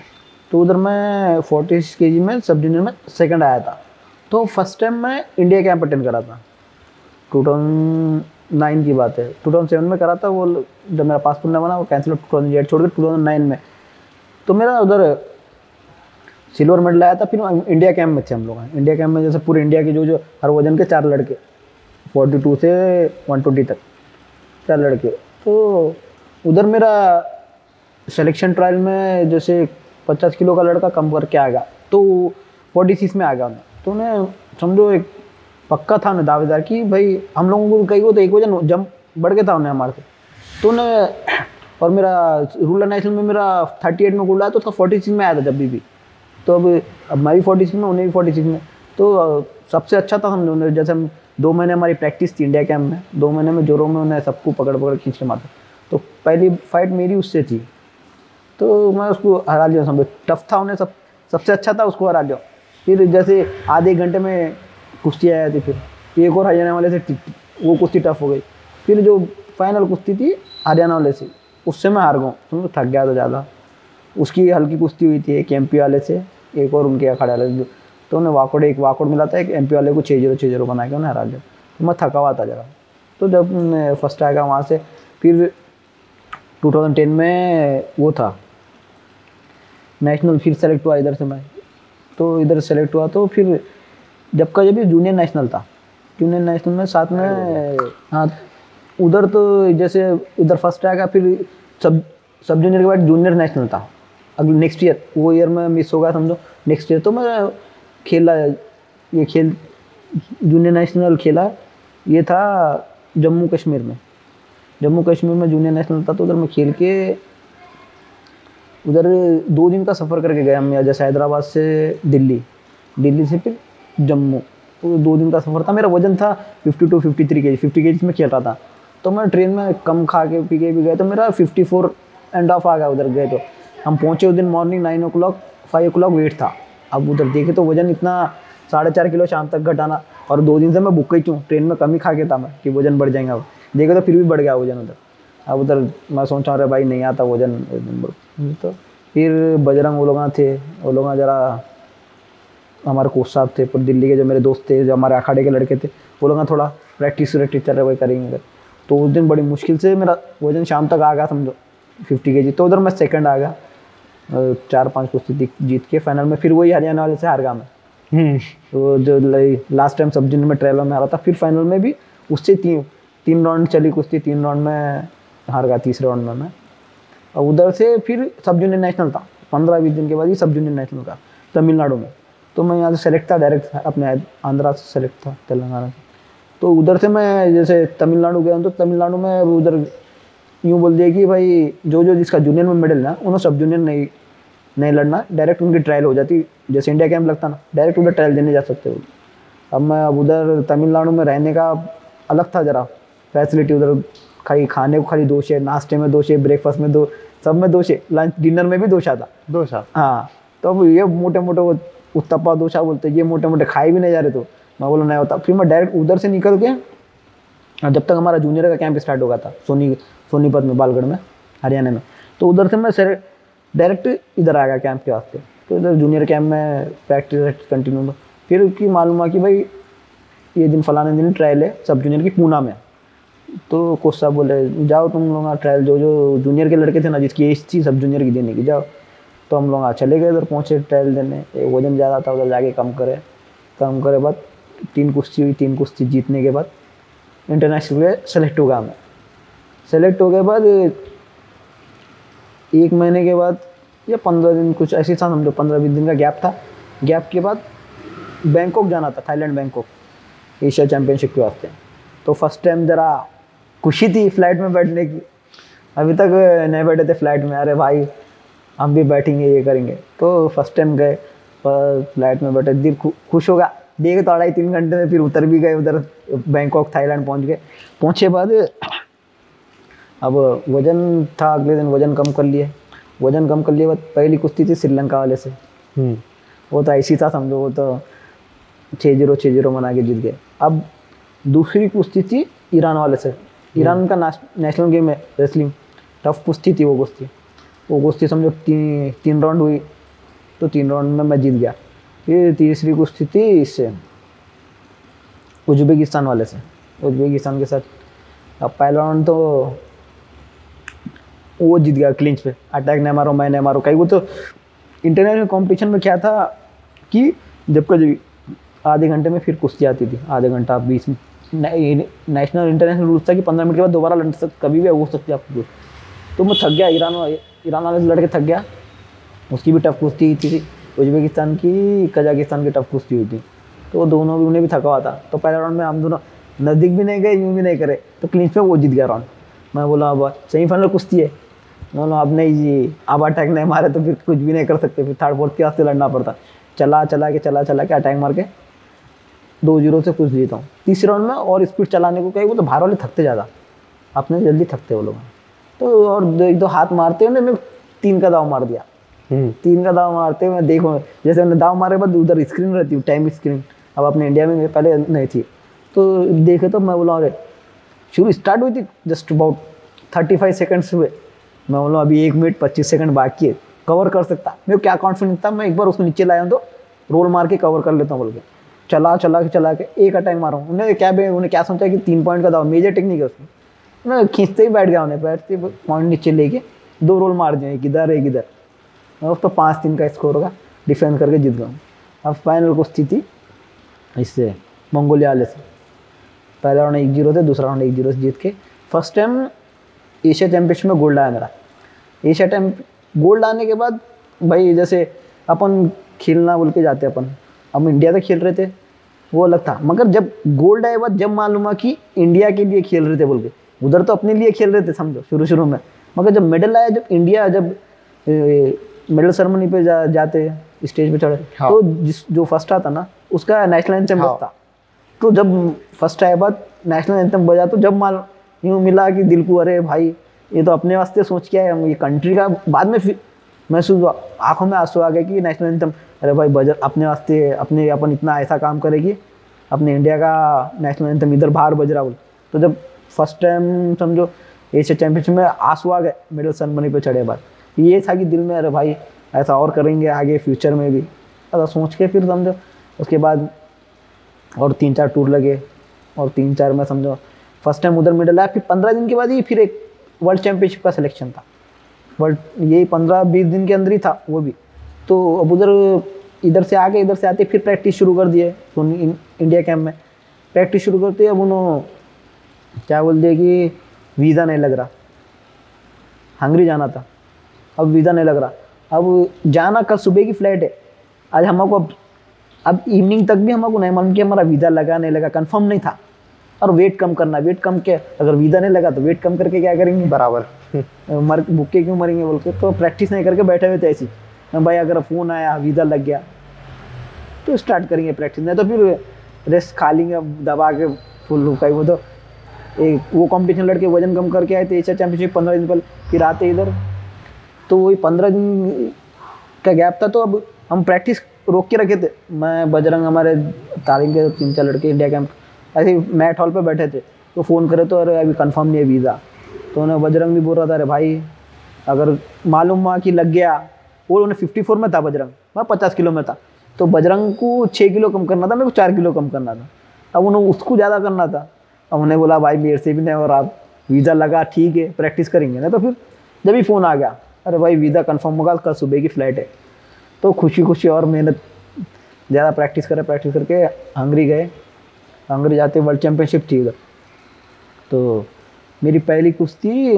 Speaker 2: तो उधर मैं फोर्टी के जी में सब जूनियर में सेकंड आया था। तो फर्स्ट टाइम मैं इंडिया कैंप अटेंड करा था, टू थाउजेंड नाइन की बात है। टू थाउजेंड सेवन में करा था, वो जब मेरा पासपोर्ट ना बना वो कैंसिल, टू थाउजेंड एट छोड़ कर टू थाउजेंड नाइन में। तो मेरा उधर सिल्वर मेडल आया था। फिर इंडिया कैंप में थे हम लोग। इंडिया कैंप में जैसे पूरे इंडिया के जो जो हर वजन के चार लड़के, फोर्टी टू से वन ट्वेंटी तक चार लड़के। तो उधर मेरा सिलेक्शन ट्रायल में जैसे पचास किलो का लड़का कम करके आ गया, तो फोर्टी सिक्स में आ गया उन्हें। तो उन्हें समझो एक पक्का था उन्हें दावेदार कि भाई हम लोगों को कहीं वो तो एक वजन जंप बढ़ गया था उन्हें हमारे से। तो उन्हें, और मेरा रूरल नेशनल में मेरा थर्टी एट में गोल्ड आया, तो उसका फोर्टी सिक्स में आया था जब भी भी। तो अब अब मैं भी फोर्टी सिक्स में, उन्हें भी फोर्टी सिक्स में। तो सबसे अच्छा था हम लोग, जैसे हम दो महीने हमारी प्रैक्टिस थी इंडिया कैंप में, दो महीने में जोरों में उन्हें सबको पकड़ पकड़ खींच के मारता। तो पहली फाइट मेरी उससे थी, तो मैं उसको हरा लिया। समझो टफ था उन्हें, सब सबसे अच्छा था, उसको हरा लिया। फिर जैसे आधे घंटे में कुश्ती आया थी, फिर एक और हरियाणा वाले से वो कुश्ती टफ हो गई। फिर जो फाइनल कुश्ती थी हरियाणा वाले से, उससे मैं हार गया, समझो थक गया तो ज़्यादा। उसकी हल्की कुश्ती हुई थी एक एमपी वाले से, एक और उनके अखाड़े वाले से। तो उन्हें वाकआउट एक वाकआउट मिला था, एक एमपी वाले को छः जीरो छः जीरो बना के उन्हें हरा दिया। तो मैं थका हुआ था ज़रा। तो जब मैं फर्स्ट आएगा वहाँ से, फिर टू थाउजेंड टेन में वो था नेशनल, फिर सेलेक्ट हुआ इधर से मैं। तो इधर सेलेक्ट हुआ, तो फिर जब का जब भी जूनियर नेशनल था, जूनियर नेशनल में साथ में, हाँ उधर तो जैसे इधर फर्स्ट आएगा, फिर सब सब जूनियर के बाद जूनियर नेशनल था अगले नेक्स्ट ईयर। वो ईयर में मिस हो गया समझो, नेक्स्ट ईयर तो मैं खेला ये खेल जूनियर नेशनल खेला। ये था जम्मू कश्मीर में, जम्मू कश्मीर में जूनियर नेशनल था। तो उधर मैं खेल के उधर दो दिन का सफ़र करके गए हम, जैसे हैदराबाद से दिल्ली, दिल्ली से फिर जम्मू। तो दो दिन का सफ़र था। मेरा वजन था फिफ्टी टू फिफ्टी थ्री के जी, फिफ्टी के जी में खेल रहा था। तो मैं ट्रेन में कम खा के पी के भी गए, तो मेरा फिफ्टी फोर एंड ऑफ आ गया उधर गए। तो हम पहुँचे उस दिन morning nine o'clock, five o'clock weight था। अब उधर देखे तो वजन इतना साढ़े चार किलो शाम तक घटाना, और दो दिन से मैं बुक ही क्यों, ट्रेन में कम ही खा के था मैं कि वजन बढ़ जाएगा। अब देखे तो फिर भी बढ़ गया वजन उधर। अब उधर मैं सोचा रहा भाई नहीं आता वजन। तो फिर बजरंग वो लोग थे, वो लोग ज़रा हमारे कोच साहब थे, पर दिल्ली के जो मेरे दोस्त थे, जो हमारे अखाड़े के लड़के थे, वो लोग थोड़ा प्रैक्टिस वैक्टिस चल रहे वही करेंगे। तो उस दिन बड़ी मुश्किल से मेरा वजन शाम तक आ गया समझो फिफ्टी के जी। तो उधर मैं सेकंड आ गया, चार पांच कुश्ती जीत के फाइनल में। फिर वही हरियाणा वाले से हार गया मैं। तो जो लास्ट टाइम सब जूनियर में ट्रेलर में हारा था, फिर फाइनल में भी उससे तीन तीन राउंड चली कुश्ती, तीन राउंड में हार गया, तीसरे राउंड में मैं। और उधर से फिर सब जूनियर नेशनल था, पंद्रह बीस दिन के बाद ही सब जूनियर नेशनल का तमिलनाडु में। तो मैं यहाँ से सेलेक्ट था, डायरेक्ट अपने आंध्रा से सेलेक्ट था, तेलंगाना से। तो उधर से मैं जैसे तमिलनाडु गया, तो तमिलनाडु में उधर यूँ बोल दिया कि भाई जो जो जिसका जूनियर में मेडल ना, उन्हें सब जूनियर नहीं नहीं लड़ना, डायरेक्ट उनकी ट्रायल हो जाती। जैसे इंडिया कैंप लगता ना, डायरेक्ट उधर ट्रायल देने जा सकते हो। अब मैं अब उधर तमिलनाडु में रहने का अलग था ज़रा फैसिलिटी। उधर खाली खाने को खाली दोषे, नाश्ते में दोषे, ब्रेकफास्ट में दो, सब में दोषे, लंच डिनर में भी दोषा था।
Speaker 1: दोषा,
Speaker 2: हाँ। तो अब ये मोटे मोटे वो उत्तपा दोषा बोलते, ये मोटे मोटे खाए भी नहीं जा रहे। तो मैं बोला नहीं होता। फिर मैं डायरेक्ट उधर से निकल के, जब तक हमारा जूनियर का कैंप स्टार्ट होगा था सोनी सोनीपत में, बालगढ़ में, हरियाणा में। तो उधर से मैं सर डायरेक्ट इधर आ गया कैंप के वास्ते। तो इधर जूनियर कैंप में प्रैक्टिस कंटिन्यू। फिर की मालूम हुआ कि भाई ये दिन फलाने दिन ट्रायल है सब जूनियर की पूना में। तो कोच साहब बोले जाओ तुम लोग ट्रायल, जो जो जूनियर के लड़के थे ना, जिसकी एज थी सब जूनियर की देने की, जाओ। तो हम लोग चले गए, उधर पहुँचे ट्रायल देने। वजन ज़्यादा था, उधर जाके कम करे, कम करे बाद तीन कुश्ती हुई, तीन कुश्ती जीतने के बाद इंटरनेशनल में सेलेक्ट हो गया मैं। सेलेक्ट हो गए बाद एक महीने के बाद या पंद्रह दिन कुछ ऐसे था समझो, पंद्रह बीस दिन का गैप था। गैप के बाद बैंकॉक जाना था, थाईलैंड बैंकॉक, एशिया चैम्पियनशिप के वास्ते। तो फर्स्ट टाइम ज़रा खुशी थी फ्लाइट में बैठने की, अभी तक नहीं बैठे थे फ्लाइट में। अरे भाई हम भी बैठेंगे, ये करेंगे। तो फर्स्ट टाइम गए, फ्लाइट में बैठे, दिल खुश होगा। देखे तो अढ़ाई तीन घंटे में फिर उतर भी गए उधर बैंकॉक, थाईलैंड पहुंच गए। पहुंचे बाद अब वजन था, अगले दिन वजन कम कर लिए। वजन कम कर लिए बाद पहली कुश्ती थी श्रीलंका वाले से। वो तो ऐसी था समझो, वो तो छः जीरो छः जीरो मना के जीत गए। अब दूसरी कुश्ती थी ईरान वाले से। ईरान का नेशनल गेम है रेसलिंग, टफ कुश्ती थी वो कुश्ती। वो कुश्ती समझो तीन तीन राउंड हुई, तो तीन राउंड में मैं जीत गया। फिर तीसरी कुश्ती थी इससे उज्बेकिस्तान वाले से, उज्बेकिस्तान के साथ। अब पहला राउंड तो वो जीत गया क्लिंच पे, अटैक नहीं मारो मैं नहीं मारो। कहीं वो तो इंटरनेशनल कंपटीशन में क्या था कि जब कभी आधे घंटे में फिर कुश्ती आती थी, आधे घंटा बीस नेशनल इंटरनेशनल रूल्स था कि पंद्रह मिनट के बाद दोबारा लड़ सकते, कभी भी हो सकती है आपको। तो मैं थक गया, ईरान ईरान वाले से लड़के थक गया। उसकी भी टफ कुश्ती हुई थी, उज्बेकिस्तान की कजाकिस्तान की टफ कुश्ती हुई थी। तो दोनों भी उन्हें भी थका हुआ था। तो पहले राउंड में हम दोनों नज़दीक भी नहीं गए, यूँ भी नहीं करे, तो क्लिंच में वो जीत गया राउंड। मैं बोला अब सेमीफाइनल कुश्ती है, मैं बोला अब नहीं जी, अब अटैक नहीं मारे तो फिर कुछ भी नहीं कर सकते, फिर थर्ड फोर्थ के वास्ते लड़ना पड़ता। चला चला के चला चला के अटैक मार के दो जीरो से कुछ जीता हूँ। तीसरे राउंड में और स्पीड चलाने को कहीं, वो तो बाहर वाले थकते ज़्यादा, अपने जल्दी थकते वो लोग। तो और दो एक दो हाथ मारते हुए मैं तीन का दाव मार दिया। तीन का दाव मारते हुए मैं देखो, जैसे मैंने दाव मारे बाद उधर स्क्रीन रहती है, टाइम स्क्रीन, अब अपने इंडिया में पहले नहीं थी। तो देखे तो मैं बोला अरे शुरू स्टार्ट हुई थी just about thirty five seconds हुए, मैं बोला अभी एक मिनट पच्चीस सेकंड बाकी है, कवर कर सकता। मेरे को क्या कॉन्फिडेंस था, मैं एक बार उसको नीचे लाया हूँ तो रोल मार के कवर कर लेता हूँ बोल के चला चला के चला के एक अटैक मारा हूँ। उन्हें क्या उन्हें क्या सोचा कि तीन पॉइंट का दाव, मेजर टेक्निक है उसमें, मैं खींचते ही बैठ गया, उन्हें बैठते पॉइंट नीचे लेके दो रोल मार दिए, एक इधर एक इधर। अब तो पाँच तीन का स्कोर होगा, डिफेंस करके जीत गया हूँ। अब फाइनल कुश्ती थी इससे मंगोलिया वाले से, पहला राउंड एक जीरो थे, दूसरा राउंड एक जीरो से जीत के फर्स्ट टाइम एशिया चैम्पियनशिप में गोल्ड आया मेरा। एशिया टाइम गोल्ड आने के बाद भाई जैसे अपन खेलना बोल के जाते अपन, हम इंडिया से खेल रहे थे वो अलग था, मगर जब गोल्ड आए बाद जब मालूम हुआ कि इंडिया के लिए खेल रहे थे बोल के, उधर तो अपने लिए खेल रहे थे समझो शुरू शुरू में, मगर जब मेडल आया, जब इंडिया जब मेडल सेरेमनी पे जा, जाते स्टेज पे चढ़े,
Speaker 1: हाँ।
Speaker 2: तो जिस जो फर्स्ट आता ना उसका नेशनल एंथम
Speaker 1: हाँ।
Speaker 2: बजता। तो जब फर्स्ट आए बाद नेशनल एंथम बजा तो जब माल यूँ मिला कि दिल को अरे भाई ये तो अपने वास्ते सोच के आए हम, ये कंट्री का बाद में फिर महसूस हुआ, आंखों में आंसू आ गए कि नेशनल एंथम अरे भाई बजट अपने वास्ते, अपने अपन इतना ऐसा काम करेगी, अपने इंडिया का नेशनल एंथम इधर बाहर बज रहा बोल। तो जब फर्स्ट टाइम समझो एशिया चैम्पियनशिप में आंसू आ गए मेडल सेरेमनी पे चढ़े बाद, ये था कि दिल में अरे भाई ऐसा और करेंगे आगे फ्यूचर में भी, ऐसा सोच के फिर समझो उसके बाद और तीन चार टूर लगे, और तीन चार में समझो फर्स्ट टाइम उधर मेडल आया। फिर पंद्रह दिन के बाद ही फिर एक वर्ल्ड चैम्पियनशिप का सिलेक्शन था, वर्ल्ड यही पंद्रह बीस दिन के अंदर ही था वो भी। तो अब उधर इधर से आके इधर से आते फिर प्रैक्टिस शुरू कर दिए तो इंडिया कैंप में प्रैक्टिस शुरू करते। अब उन्होंने क्या बोल दिया कि वीज़ा नहीं लग रहा, हंगरी जाना था, अब वीज़ा नहीं लग रहा, अब जाना कल सुबह की फ़्लाइट है, आज हमको अब अब इवनिंग तक भी हमको नहीं मालूम कि हमारा वीज़ा लगा नहीं लगा, कंफर्म नहीं था। और वेट कम करना, वेट कम के अगर वीज़ा नहीं लगा तो वेट कम करके क्या करेंगे,
Speaker 1: बराबर
Speaker 2: मर भूखे क्यों मरेंगे बोल के, तो प्रैक्टिस नहीं करके बैठे हुए थे ऐसी। भाई अगर फ़ोन आया वीज़ा लग गया तो स्टार्ट करेंगे प्रैक्टिस, नहीं तो फिर रेस्ट खा लेंगे दबा के फुल रुकाई। वो तो एक वो कंपटीशन लड़के वजन कम करके आए थे एशिया चैम्पियनशिप पंद्रह दिन पहले, फिर आते इधर तो वही पंद्रह दिन का गैप था। तो अब हम प्रैक्टिस रोक के रखे थे, मैं बजरंग हमारे तालीम के तीन चार लड़के इंडिया कैंप ऐसे मैट हॉल पे बैठे थे, तो फ़ोन करे तो अरे अभी कंफर्म नहीं है वीज़ा। तो उन्हें बजरंग भी बोल रहा था अरे भाई अगर मालूम हुआ कि लग गया, वो उन्हें फिफ्टी फोर में था बजरंग, मैं पचास किलो में था, तो बजरंग को छः किलो कम करना था, मेरे को चार किलो कम करना था। अब उन्हें उसको ज़्यादा करना था, अब उन्हें बोला भाई मेरे से भी नहीं और आप वीज़ा लगा ठीक है प्रैक्टिस करेंगे ना। तो फिर जब भी फ़ोन आ गया अरे भाई वीज़ा कंफर्म होगा, कल सुबह की फ़्लाइट है, तो खुशी खुशी और मेहनत ज़्यादा प्रैक्टिस करे प्रैक्टिस करके हंगरी गए। हंगरी जाते वर्ल्ड चैम्पियनशिप थी उधर, तो मेरी पहली कुश्ती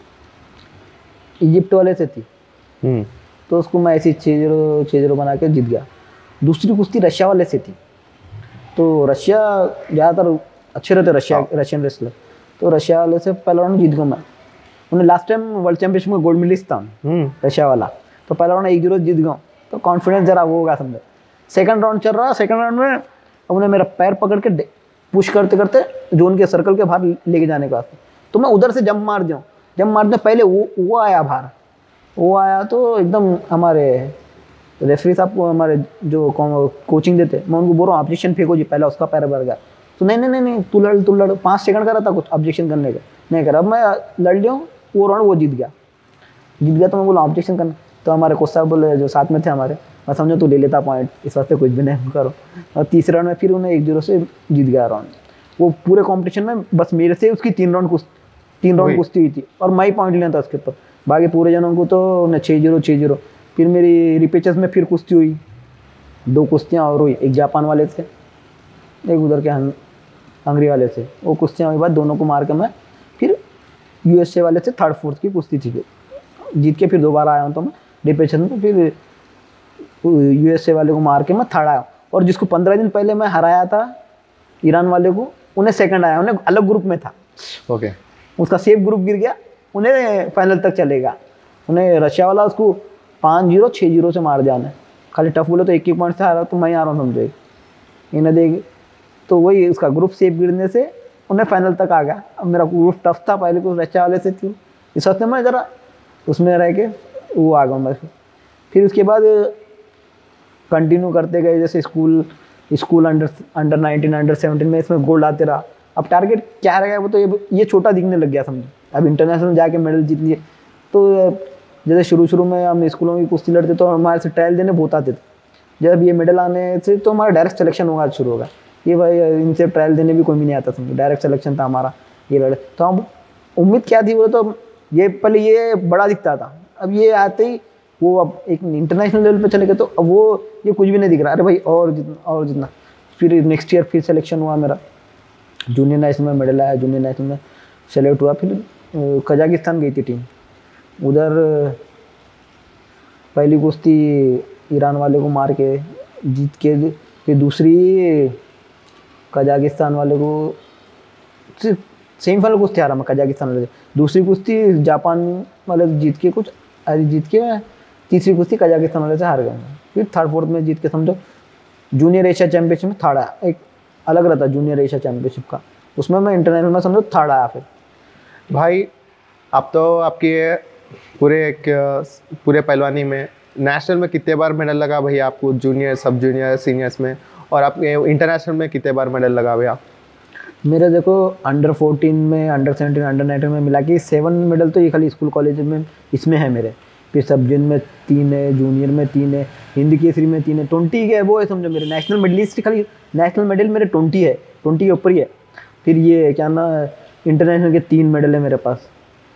Speaker 2: इजिप्ट वाले से थी, तो उसको मैं ऐसी छः जीरो छः जीरो बना के जीत गया। दूसरी कुश्ती रशिया वाले से थी, तो रशिया ज़्यादातर अच्छे रहते रशिया रशियन रेसलर, तो रशिया वाले से पहला राउंड जीत गया मैं। उन्हें लास्ट टाइम वर्ल्ड चैम्पियनशिप में गोल्ड मेडलिस्ट था रशिया वाला, तो पहला राउंड एक जीरो जीत गया, तो कॉन्फिडेंस जरा वो होगा समझो। सेकंड राउंड चल रहा, सेकंड राउंड में अब उन्हें मेरा पैर पकड़ के पुश करते करते जोन के सर्कल के बाहर लेके जाने का, तो मैं उधर से जंप मार दूँ, जंप मार दूँ पहले वो वो आया बाहर, वो आया तो एकदम हमारे रेफरी साहब को हमारे जो कोचिंग देते, मैं उनको बोल रहा हूँ ऑब्जेक्शन फेंको जी, पहला उसका पैर भर गया। तो नहीं नहीं नहीं नहीं तू लड़ तू लड़ पाँच सेकंड का रहा था कुछ ऑब्जेक्शन करने का, नहीं करा। अब मैं लड़ लिया हूँ वो राउंड, वो जीत गया जीत गया तो मैं बोला ऑब्जेक्शन करना, तो हमारे कोच साहब बोले जो साथ में थे हमारे, मैं समझो तू ले लेता पॉइंट, इस वास्ते कुछ भी नहीं करो। और तीसरे राउंड में फिर उन्हें एक जीरो से जीत गया राउंड। वो पूरे कॉम्पिटिशन में बस मेरे से उसकी तीन राउंड कुश्ती तीन राउंड कुश्ती हुई थी और मैं ही पॉइंट लेना था उसके ऊपर। बाकी पूरे जनों को तो उन्हें छः जीरो छः जीरो। फिर मेरी रिपेचेस में फिर कुश्ती हुई, दो कुश्तियाँ और हुई, एक जापान वाले से एक उधर के हंग हंगरी वाले से। वो कुश्तियाँ हुई बाद दोनों को मार के मैं फिर यूएसए वाले से थर्ड फोर्थ की कुश्ती थी, फिर जीत के फिर दोबारा आया हूँ। तो मैं रिपेचेस में फिर यूएसए वाले को मार के मैं थर्ड आया। और जिसको पंद्रह दिन पहले मैं हराया था ईरान वाले को, उन्हें सेकंड आया, उन्हें अलग ग्रुप में था।
Speaker 1: ओके,
Speaker 2: उसका सेफ ग्रुप गिर गया, उन्हें फाइनल तक चलेगा। उन्हें रशिया वाला उसको पाँच जीरो छः जीरो से मार दिया। उन्हें खाली टफ बोले तो एक एक पॉइंट से हारा, तो मैं ही आ रहा हूँ समझो, इन्हें देख। तो वही उसका ग्रुप सेफ गिरने से उन्हें फाइनल तक आ गया। अब मेरा ग्रुप टफ था पहले को रशिया वाले से थी, इस वक्त मैं ज़रा उसमें रह के वो आ गया मैं। फिर उसके बाद कंटिन्यू करते गए, जैसे school school under under nineteen under seventeen में इसमें गोल्ड आते रहा। अब टारगेट क्या रहेगा वो तो ये ये छोटा दिखने लग गया समझो। अब इंटरनेशनल जाके मेडल जीत लिए। तो जैसे शुरू शुरू में हम स्कूलों की कुश्ती लड़ते तो हमारे से ट्रायल देने बहुत आते थे। जब ये मेडल आने से तो हमारा डायरेक्ट सिलेक्शन होगा शुरू होगा। ये भाई इनसे ट्रायल देने भी कोई भी नहीं आता समझो, डायरेक्ट सिलेक्शन था हमारा ये लड़े। तो हम उम्मीद क्या थी वो, तो ये पहले ये बड़ा दिखता था, अब ये आते ही वो अब एक इंटरनेशनल लेवल पे चले गए। तो अब वो ये कुछ भी नहीं दिख रहा, अरे भाई और जितना और जितना। फिर नेक्स्ट ईयर फिर सिलेक्शन हुआ मेरा, जूनियर नेशनल में मेडल आया, जूनियर नेशनल में सेलेक्ट हुआ। फिर कजाकिस्तान गई थी टीम, उधर पहली कुश्ती ईरान वाले को मार के जीत के, फिर दूसरी कजाकिस्तान वाले को सेमीफाइनल कुश्ती हारा मैं कजाकिस्तान वाले से। दूसरी कुश्ती जापान वाले जीत के कुछ अरे जीत के तीसरी कुश्ती कजाकिस्तान वाले से हार गए। फिर थर्ड फोर्थ में जीत के समझो जूनियर एशिया चैंपियनशिप में थर्ड आया। एक अलग रहता जूनियर एशिया चैंपियनशिप का, उसमें मैं इंटरनेशनल में समझो थर्ड आया। फिर
Speaker 1: भाई अब तो आपके पूरे एक पूरे पहलवानी में नेशनल में कितने बार मेडल लगा भैया आपको, जूनियर सब जूनियर सीनियर्स में, और आपके इंटरनेशनल में कितने बार मेडल लगा भैया?
Speaker 2: मेरे देखो अंडर फोर्टीन में, अंडर सेवनटीन, अंडर नाइनटीन में मिला के सेवन मेडल तो ये खाली स्कूल कॉलेज में इसमें है मेरे। फिर सब जून में तीन है, जूनियर में तीन है, हिंदी केसरी में तीन है, ट्वेंटी के वो है समझो मेरे नेशनल मेडलिस्ट। खाली नेशनल मेडल मेरे ट्वेंटी है, ट्वेंटी के ऊपर ही है। फिर ये क्या ना इंटरनेशनल के तीन मेडल है मेरे पास।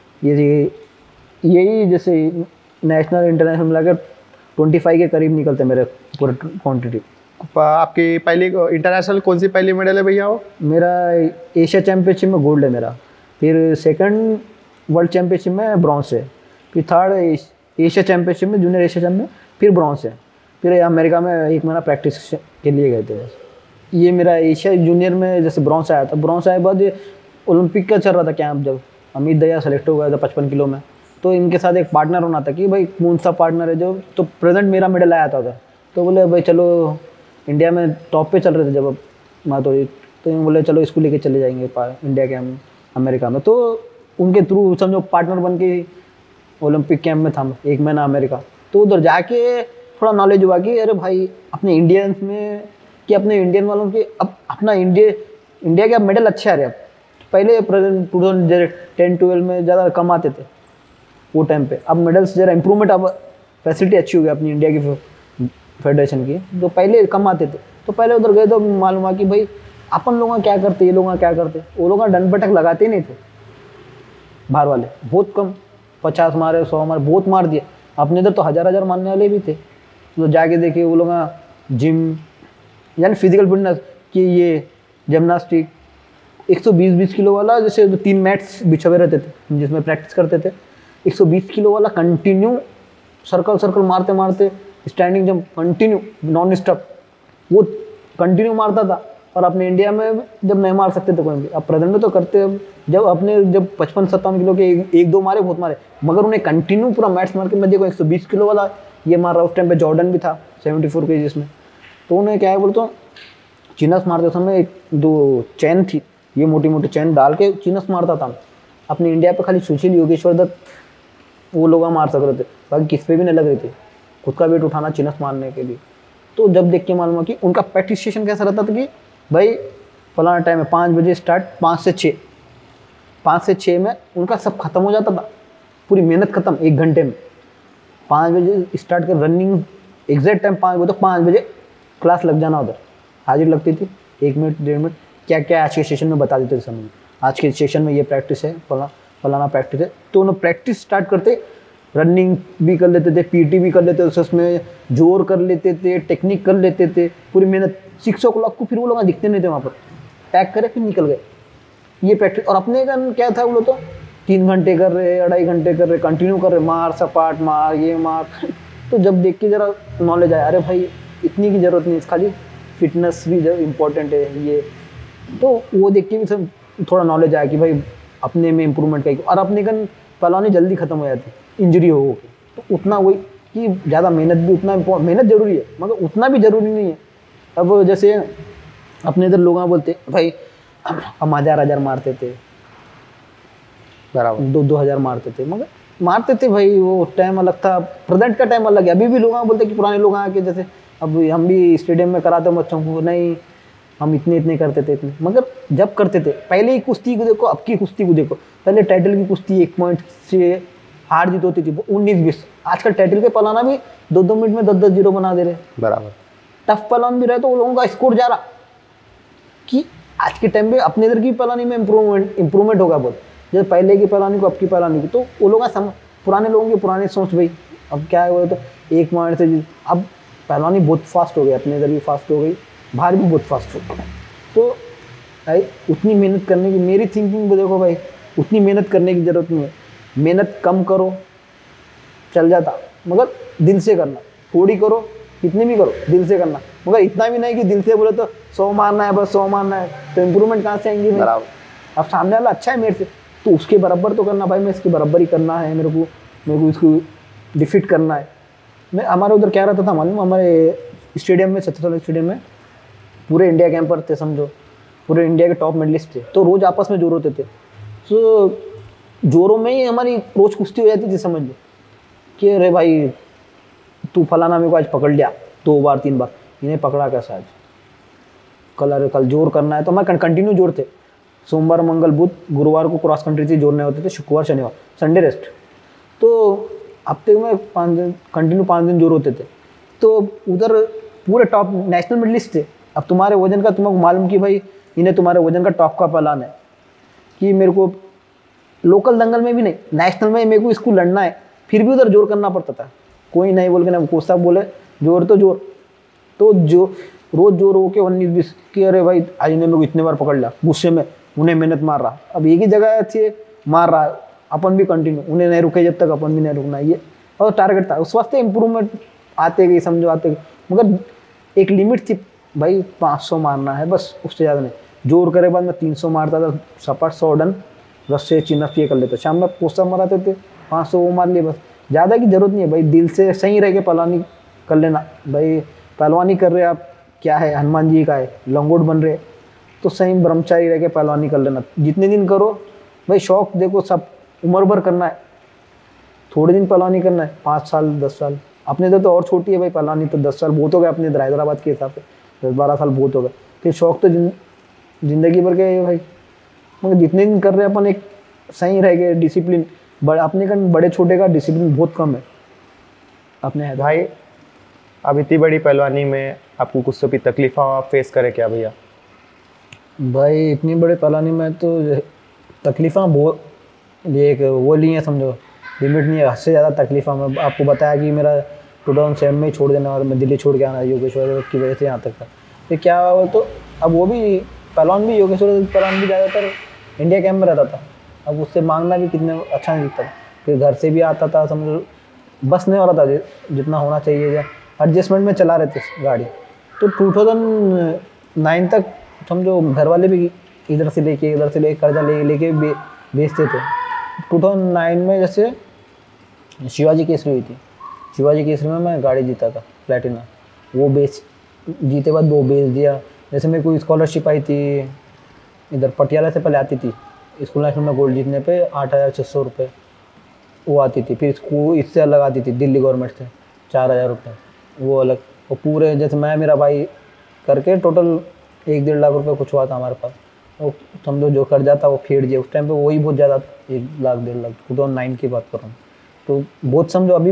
Speaker 2: ये यही जैसे नेशनल इंटरनेशनल मिलाकर ट्वेंटी फाइव के करीब निकलते मेरे पूरा क्वान्टिटी।
Speaker 1: आपकी पहली इंटरनेशनल कौन सी पहली मेडल है भैया वो?
Speaker 2: मेरा एशिया चैम्पियनशिप में गोल्ड है मेरा, फिर सेकंड वर्ल्ड चैम्पियनशिप में ब्रॉन्ज है, फिर थर्ड एशिया चैम्पियनशिप में जूनियर एशिया चैम्पियन में फिर ब्रॉन्ज है। फिर अमेरिका में एक महीना प्रैक्टिस के लिए गए थे। ये मेरा एशिया जूनियर में जैसे ब्रॉन्ज आया था, ब्रॉन्ज आए बाद ओलंपिक का चल रहा था कैंप, जब अमित दया सेलेक्ट हो गया था पचपन किलो में, तो इनके साथ एक पार्टनर होना था कि भाई कौन सा पार्टनर है जो, तो प्रेजेंट मेरा मेडल आया था उधर। तो बोले भाई चलो, इंडिया में टॉप पे चल रहे थे जब मैं, तो तो बोले चलो इसको लेके चले जाएंगे इंडिया के हम अमेरिका में। तो उनके थ्रू समझो पार्टनर बन के ओलंपिक कैंप में था एक महीना अमेरिका। तो उधर जाके थोड़ा नॉलेज हुआ कि अरे भाई अपने इंडियंस में कि अपने इंडियन वालों के अब अपना इंडिया इंडिया के अब मेडल अच्छे आ रहे। अब पहले present two thousand ten twelve में ज़्यादा कम आते थे वो टाइम पे, अब मेडल्स ज़रा इम्प्रूवमेंट, अब फैसिलिटी अच्छी हो गई अपनी इंडिया की फेडरेशन की, जो पहले कम आते थे। तो पहले उधर गए तो मालूम हुआ कि भाई अपन लोग क्या करते, ये लोग क्या करते। वो लोग डंड पटक लगाते ही नहीं थे बाहर वाले, बहुत कम, पचास मारे, सौ मारे, बहुत मार दिए। अपने इधर तो हज़ार हज़ार मारने वाले भी थे। तो जाके देखे वो लोग जिम यानी फिजिकल फिटनेस कि ये जिमनास्टिक एक सौ बीस बीस किलो वाला, जैसे तो तीन मैट्स बिछे हुए रहते थे जिसमें प्रैक्टिस करते थे, एक सौ बीस किलो वाला कंटिन्यू सर्कल सर्कल मारते मारते standing jump continue non stop वो कंटिन्यू मारता था। और अपने इंडिया में जब नहीं मार सकते थे कोई भी, अब प्रेजेंट में तो करते। जब अपने जब पचपन सत्तावन किलो के एक, एक दो मारे बहुत मारे, मगर उन्हें कंटिन्यू पूरा मैट्स मार के, मैं देखो एक सौ बीस किलो वाला ये मार रहा। उस टाइम पे जॉर्डन भी था सेवेंटी फोर के जिसमें, तो उन्हें क्या है बोलते तो चिनस मारते समय एक दो चैन थी, ये मोटी मोटी चैन डाल के चिनस मारता था। अपने इंडिया पे खाली सुशील योगेश्वर दत्त वो लोग मार सक रहे थे, बाकी किस पे भी नहीं लग रही थी खुद का वेट उठाना चिनस मारने के लिए। तो जब देख के मालूम हुआ कि उनका प्रैक्टिस सेशन कैसा रहता था कि भाई फलाना टाइम है पाँच बजे स्टार्ट, पाँच से छः पाँच से छः में उनका सब खत्म हो जाता था, पूरी मेहनत खत्म एक घंटे में। पाँच बजे स्टार्ट कर रनिंग एग्जैक्ट टाइम पाँच बजे तो पाँच बजे क्लास लग जाना उधर, हाजिर लगती थी, एक मिनट डेढ़ मिनट क्या क्या आज के सेशन में बता देते थे समझ, आज के सेशन में ये प्रैक्टिस है, फला फलाना प्रैक्टिस है, तो उन्हें प्रैक्टिस स्टार्ट करते, रनिंग भी कर लेते थे, पीटी भी कर लेते थे, उसमें जोर कर लेते थे, टेक्निक कर लेते थे, पूरी मेहनत। सिक्स ओ क्लॉक को फिर वो लोग दिखते नहीं थे वहाँ पर, पैक करे फिर निकल गए, ये प्रैक्टिस। और अपने का क्या था, वो लोग तो तीन घंटे कर रहे, अढ़ाई घंटे कर रहे, कंटिन्यू कर रहे, मार सपाट मार ये मार। तो जब देख के ज़रा नॉलेज आया, अरे भाई इतनी की ज़रूरत नहीं, खाली फिटनेस भी जो इम्पोर्टेंट है ये, तो वो देख के भी सब थोड़ा नॉलेज आया कि भाई अपने में इम्प्रूवमेंट का। और अपने का पहलवानी जल्दी ख़त्म हो जाती, इंजरी हो के, तो उतना वही कि ज़्यादा मेहनत भी उतना मेहनत ज़रूरी है, मगर उतना भी ज़रूरी नहीं है। अब जैसे अपने इधर लोग बोलते भाई हम हज़ार हज़ार मारते थे,
Speaker 1: बराबर,
Speaker 2: दो दो हज़ार मारते थे, मगर मारते थे भाई, वो टाइम अलग था, प्रेजेंट का टाइम अलग है। अभी भी लोग बोलते कि पुराने लोग आके जैसे अब हम भी स्टेडियम में कराते बच्चों को, नहीं हम इतने इतने करते थे इतने, मगर जब करते थे पहले ही कुश्ती को देखो, अब की कुश्ती को देखो, पहले टाइटल की कुश्ती एक पॉइंट से हार जीत होती थी उन्नीस बीस, आजकल टाइटल के पलाना भी दो दो मिनट में दस दस जीरो बना दे रहे,
Speaker 1: बराबर।
Speaker 2: टफ पलान भी रहे तो उन लोगों का स्कोर जा रहा, कि आज के टाइम पे अपने इधर की पलानी में इम्प्रूवमेंट इम्प्रूवमेंट होगा बहुत, जैसे पहले की पलानी को अब की पलानी की, तो वो लोग सम पुराने लोगों की पुरानी सोच भाई, अब क्या है वो तो एक पॉइंट से, अब पहलवानी बहुत फास्ट हो गई, अपने इधर भी फास्ट हो गई, बाहर भी बहुत फास्ट हो गई। तो भाई उतनी मेहनत करने की, मेरी थिंकिंग देखो भाई, उतनी मेहनत करने की ज़रूरत नहीं है, मेहनत कम करो चल जाता, मगर दिल से करना, थोड़ी करो कितनी भी करो दिल से करना, मगर इतना भी नहीं कि दिल से बोले तो सौ मारना है बस, सौ मारना है, तो इम्प्रूवमेंट कहाँ से आएंगी भाई? अब सामने वाला अच्छा है मेरे से, तो उसके बराबर तो करना भाई, मैं इसके बराबर ही करना है, मेरे को मेरे को इसको डिफीट करना है। मैं हमारे उधर क्या रहता था मालूम, हमारे स्टेडियम में, छत्रसाल स्टेडियम में पूरे इंडिया कैंपर थे समझो, पूरे इंडिया के टॉप मेडलिस्ट थे, तो रोज़ आपस में जोर होते थे, तो जोरों में ही हमारी रोज़ कुश्ती हो जाती थी समझ लो, कि अरे भाई तू फलाना मेरे को आज पकड़ लिया दो बार तीन बार, इन्हें पकड़ा कैसा आज, कल अरे कल जोर करना है, तो हमारे कंटिन्यू जोर थे, सोमवार मंगल बुध गुरुवार को क्रॉस कंट्री से जोड़ने होते थे, शुक्रवार शनिवार संडे रेस्ट, तो हफ्ते में पाँच दिन कंटिन्यू पाँच दिन जोर होते थे। तो उधर पूरे टॉप नेशनल मेडलिस्ट थे। अब तुम्हारे वजन का तुम्हें मालूम कि भाई इन्हें तुम्हारे वजन का टॉप का पलान है, कि मेरे को लोकल दंगल में भी नहीं, नेशनल में मेरे को इसको लड़ना है, फिर भी उधर जोर करना पड़ता था, कोई नहीं बोल के ना, कोच साहब बोले जोर तो जोर, तो जो रोज़ जोर हो के उन्नीस बीस कि अरे भाई आज ने मेरे को इतने बार पकड़ लिया, गुस्से में उन्हें मेहनत मार रहा, अब एक ही जगह अच्छी मार रहा है, अपन भी कंटिन्यू, उन्हें नहीं रुके जब तक अपन भी नहीं रुकना, ये और टारगेट था। उस वास्ते इम्प्रूवमेंट आते गई समझो आते गई, मगर एक लिमिट थी भाई, पाँच सौ मारना है बस, उससे ज़्यादा नहीं। जोर करे बाद मैं तीन सौ मारता था, सपाट सौ डन रस्से चिनफ ये कर लेते, शाम में पोस्टर मराते थे, पाँच सौ वो मार लिए बस, ज़्यादा की ज़रूरत नहीं है भाई, दिल से सही रह के पहलवानी कर लेना भाई। पहलवानी कर रहे आप क्या है, हनुमान जी का है, लंगोट बन रहे, तो सही ब्रह्मचारी रह के पहलवानी कर लेना, जितने दिन करो भाई, शौक देखो सब उम्र भर करना है, थोड़े दिन पहलवानी करना है, पाँच साल दस साल, अपने इधर तो और छोटी है भाई पहलवानी, तो दस साल बहुत हो गए अपने इधर हैदराबाद के हिसाब से, दस बारह साल बहुत हो गए, फिर शौक तो जिंदगी भर के है भाई, मगर जितने दिन कर रहे हैं अपन एक सही रह गए, डिसिप्लिन बड़े अपने का, बड़े छोटे का डिसिप्लिन बहुत कम है अपने
Speaker 1: भाई। अब इतनी बड़ी पहलवानी में आपको कुछ तो भी तकलीफ़ आप फेस करें क्या भैया?
Speaker 2: भाई इतनी बड़े पहलवानी में तो तकलीफ़ा बहुत, ये एक वो नहीं है समझो, लिमिट नहीं है, हद से ज़्यादा तकलीफ़ा। मैं आपको बताया कि मेरा टू थाउजेंड सेवन में ही छोड़ देना और मैं दिल्ली छोड़ के आना योगेश्वर की वजह से यहाँ तक था, फिर क्या हुआ तो अब वो भी पहलवान भी योगेश्वर पहलवान भी ज़्यादातर इंडिया कैंप में रहता था, अब उससे मांगना भी कितने अच्छा नहीं दिखता था, फिर घर से भी आता था समझो, बस नहीं हो रहा था जितना होना चाहिए, एडजस्टमेंट में चला रहे थे गाड़ी। तो टू थाउजेंड नाइन तक समझो घर वाले भी इधर से लेके इधर से लेके कर्जा ले लेके बे, बेचते थे। टू थाउजेंड नाइन में जैसे शिवाजी केसरी हुई थी, शिवाजी केसरी में मैं गाड़ी जीता था प्लेटिना, वो बेच जीते बाद वो बेच दिया। जैसे मेरे को स्कॉलरशिप आई थी इधर पटियाला से, पहले आती थी स्कूल नेशनल में गोल्ड जीतने पे आठ हज़ार छः सौ रुपये वो आती थी, फिर इसको इससे अलग आती थी दिल्ली गवर्नमेंट से चार हज़ार रुपये वो अलग, और पूरे जैसे मैं मेरा भाई करके टोटल एक डेढ़ लाख रुपए कुछ हुआ था हमारे पास, वो समझो जो कर्जा था वो फेड दिया, उस टाइम पे वही बहुत ज़्यादा एक लाख डेढ़ लाख टू थाउजेंड नाइन की बात कर रहा हूँ। तो बहुत समझो अभी भी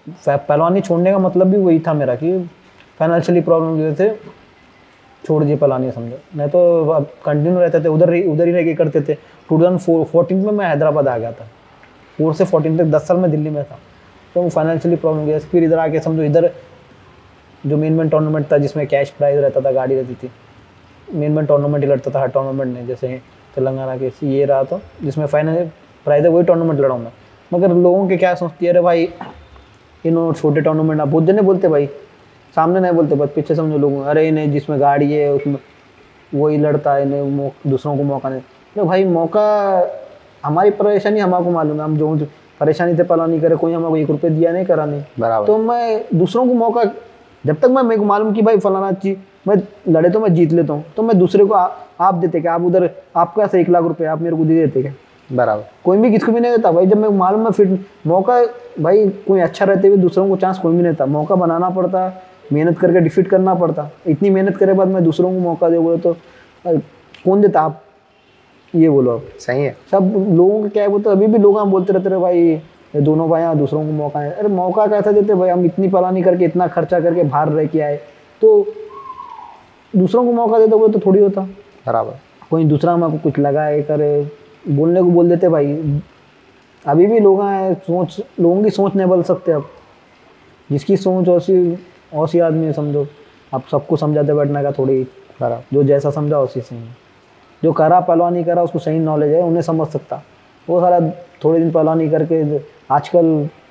Speaker 2: पहलवानी छोड़ने का मतलब भी वही था मेरा कि फाइनेंशियली प्रॉब्लम की वजह से छोड़ दिए पहलवानी, समझो। नहीं तो अब कंटिन्यू रहते थे, उधर ही उधर ही रह के करते थे। टू थाउजेंड फोर्टीन में मैं हैदराबाद आ गया था, फोर से फोर्टीन तक दस साल में दिल्ली में था। तो फाइनेंशियली प्रॉब्लम की, फिर इधर आके समझो, इधर जो मेन मेन टूर्नामेंट था जिसमें कैश प्राइज रहता था, गाड़ी रहती थी, मेन मेन टूर्नामेंट ही लड़ता था, हर टूर्नामेंट नहीं, जैसे तेलंगाना के ये रहा तो जिसमें फाइनल प्राइज है वही टूर्नामेंट लड़ा हूँ मैं। मगर लोगों के क्या सोचती है, अरे भाई इन छोटे टूर्नामेंट, आप बहुत जने बोलते भाई, सामने नहीं बोलते, बस पीछे समझो लोग, अरे नहीं जिसमें गाड़ी है उसमें वही लड़ता है, नहीं दूसरों को मौका नहीं। तो भाई मौका, हमारी परेशानी हमारे को मालूम है, हम जो परेशानी से पला नहीं करे, कोई हमारे एक रुपये दिया नहीं, करा नहीं बराबर। तो मैं दूसरों को मौका, जब तक मैं मेरे को मालूम कि भाई फलाना चीज मैं लड़े तो मैं जीत लेता हूँ, तो मैं दूसरे को आ, आप देते क्या, आप उधर आपको ऐसे एक लाख रुपए आप मेरे को दे देते क्या, बराबर। कोई भी किसको भी नहीं देता भाई, जब मैं मालूम है फिर मौका, भाई कोई अच्छा रहते हुए दूसरों को चांस कोई भी नहीं था, मौका बनाना पड़ता, मेहनत करके डिफीट करना पड़ता। इतनी मेहनत करे बाद मैं दूसरों को मौका दे बोले तो कौन देता, आप ये बोलो। अब
Speaker 1: सही है, सब
Speaker 2: लोगों का क्या है, वो तो अभी भी लोग हम बोलते रहते रहे भाई दोनों भाई यहाँ दूसरों को मौका है। अरे मौका कैसा देते भाई, हम इतनी पलानी करके इतना खर्चा करके बाहर रह के आए, तो दूसरों को मौका देते हुए तो थोड़ी होता बराबर। कोई दूसरा मेरे को कुछ लगाए करे, बोलने को बोल देते भाई। अभी भी लोग हैं, सोच लोगों की सोच नहीं बदल सकते। अब जिसकी सोच वैसी वैसी आदमी है, समझो आप सबको समझाते बैठने का थोड़ी खराब, जो जैसा समझा उसी से, जो करा पहलवानी करा उसको सही नॉलेज है, उन्हें समझ सकता। वो सारा थोड़े दिन पहलवानी करके आजकल।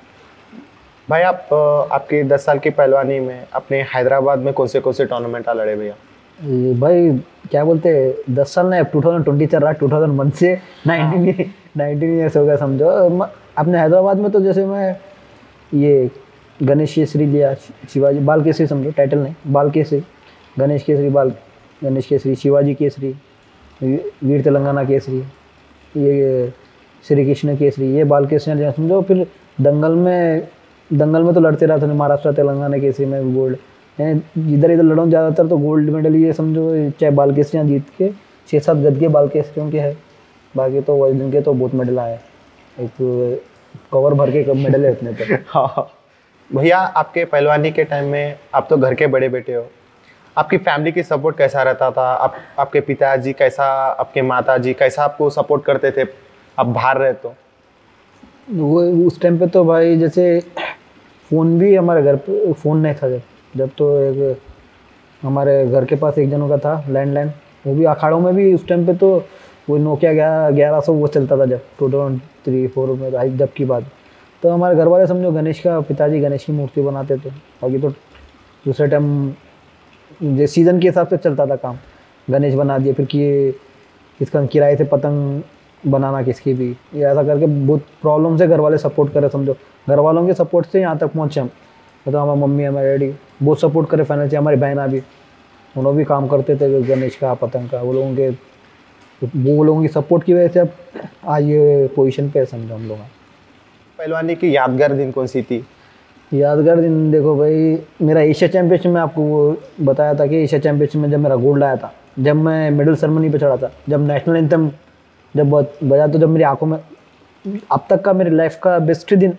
Speaker 1: भाई आप आपकी दस साल की पहलवानी में अपने हैदराबाद में कौन से कौन से टूर्नामेंट लड़े भैया?
Speaker 2: भाई क्या बोलते हैं, दस साल में टू थाउजेंड ट्वेंटी चल रहा है, टू थाउजेंड वन से नाइनटीन नाइनटीन ईयर्स हो गया समझो। अपने हैदराबाद में तो जैसे मैं ये गणेश केसरी लिया, शिवाजी बाल केसरी समझो, टाइटल नहीं, बाल केसरी, गणेश केसरी, बाल गणेश केसरी, शिवाजी केसरी, वीर तेलंगाना केसरी, ये श्री कृष्ण केसरी, ये बाल केसरी समझो। फिर दंगल में दंगल में तो लड़ते रहा था, महाराष्ट्र तेलंगाना केसरी में गोल्ड, इधर इधर लड़ा हूँ ज़्यादातर तो गोल्ड मेडल ये समझो, चाहे बाल केसरियाँ जीत के छः सात गद के बाल केसरियों के है, बाकी तो वजन के तो बहुत मेडल आए, एक कवर भर के कब मेडल है इतने तो।
Speaker 1: हाँ भैया, आपके पहलवानी के टाइम में आप तो घर के बड़े बेटे हो, आपकी फैमिली की सपोर्ट कैसा रहता था? आप आपके पिताजी कैसा, आपके माताजी कैसा आपको सपोर्ट करते थे? आप बाहर रहे तो
Speaker 2: वो उस टाइम पे तो भाई जैसे फ़ोन भी हमारे घर पे फ़ोन नहीं था, जब जब तो एक हमारे घर के पास एक जनों का था लैंडलाइन, वो भी अखाड़ों में भी उस टाइम पे तो वो नोकिया ग्यारह ग्यारह सौ वो चलता था, जब टू थाउजेंड थ्री फोर में जब की बात। तो हमारे घर वाले समझो गणेश का, पिताजी गणेश की मूर्ति बनाते थे, बाकी तो दूसरे टाइम जो सीज़न के हिसाब से चलता था काम, गणेश बना दिए, फिर कि इसका किराए से पतंग बनाना किसकी भी, ये ऐसा करके बहुत प्रॉब्लम से घर वाले सपोर्ट करे समझो। घर वालों के सपोर्ट से यहाँ तक पहुँचे हम, मतलब हमारी मम्मी हमारे डैडी बहुत सपोर्ट करे फाइनेंशियल, हमारी बहना भी, उन्होंने भी काम करते थे गणेश का पतंग का, वो लोगों के वो लोगों की सपोर्ट की वजह से अब आज ये पोजीशन पे समझो हम लोग।
Speaker 1: पहलवानी की यादगार दिन कौन सी थी?
Speaker 2: यादगार दिन देखो भाई, मेरा एशिया चैम्पियनशिप में आपको वो बताया था कि एशिया चैम्पियनशिप में जब मेरा गोल्ड आया था, जब मैं मेडल सेरेमनी पे चढ़ा था, जब नेशनल एंथम जब बजा, तो जब मेरी आंखों में अब तक का मेरी लाइफ का बेस्ट दिन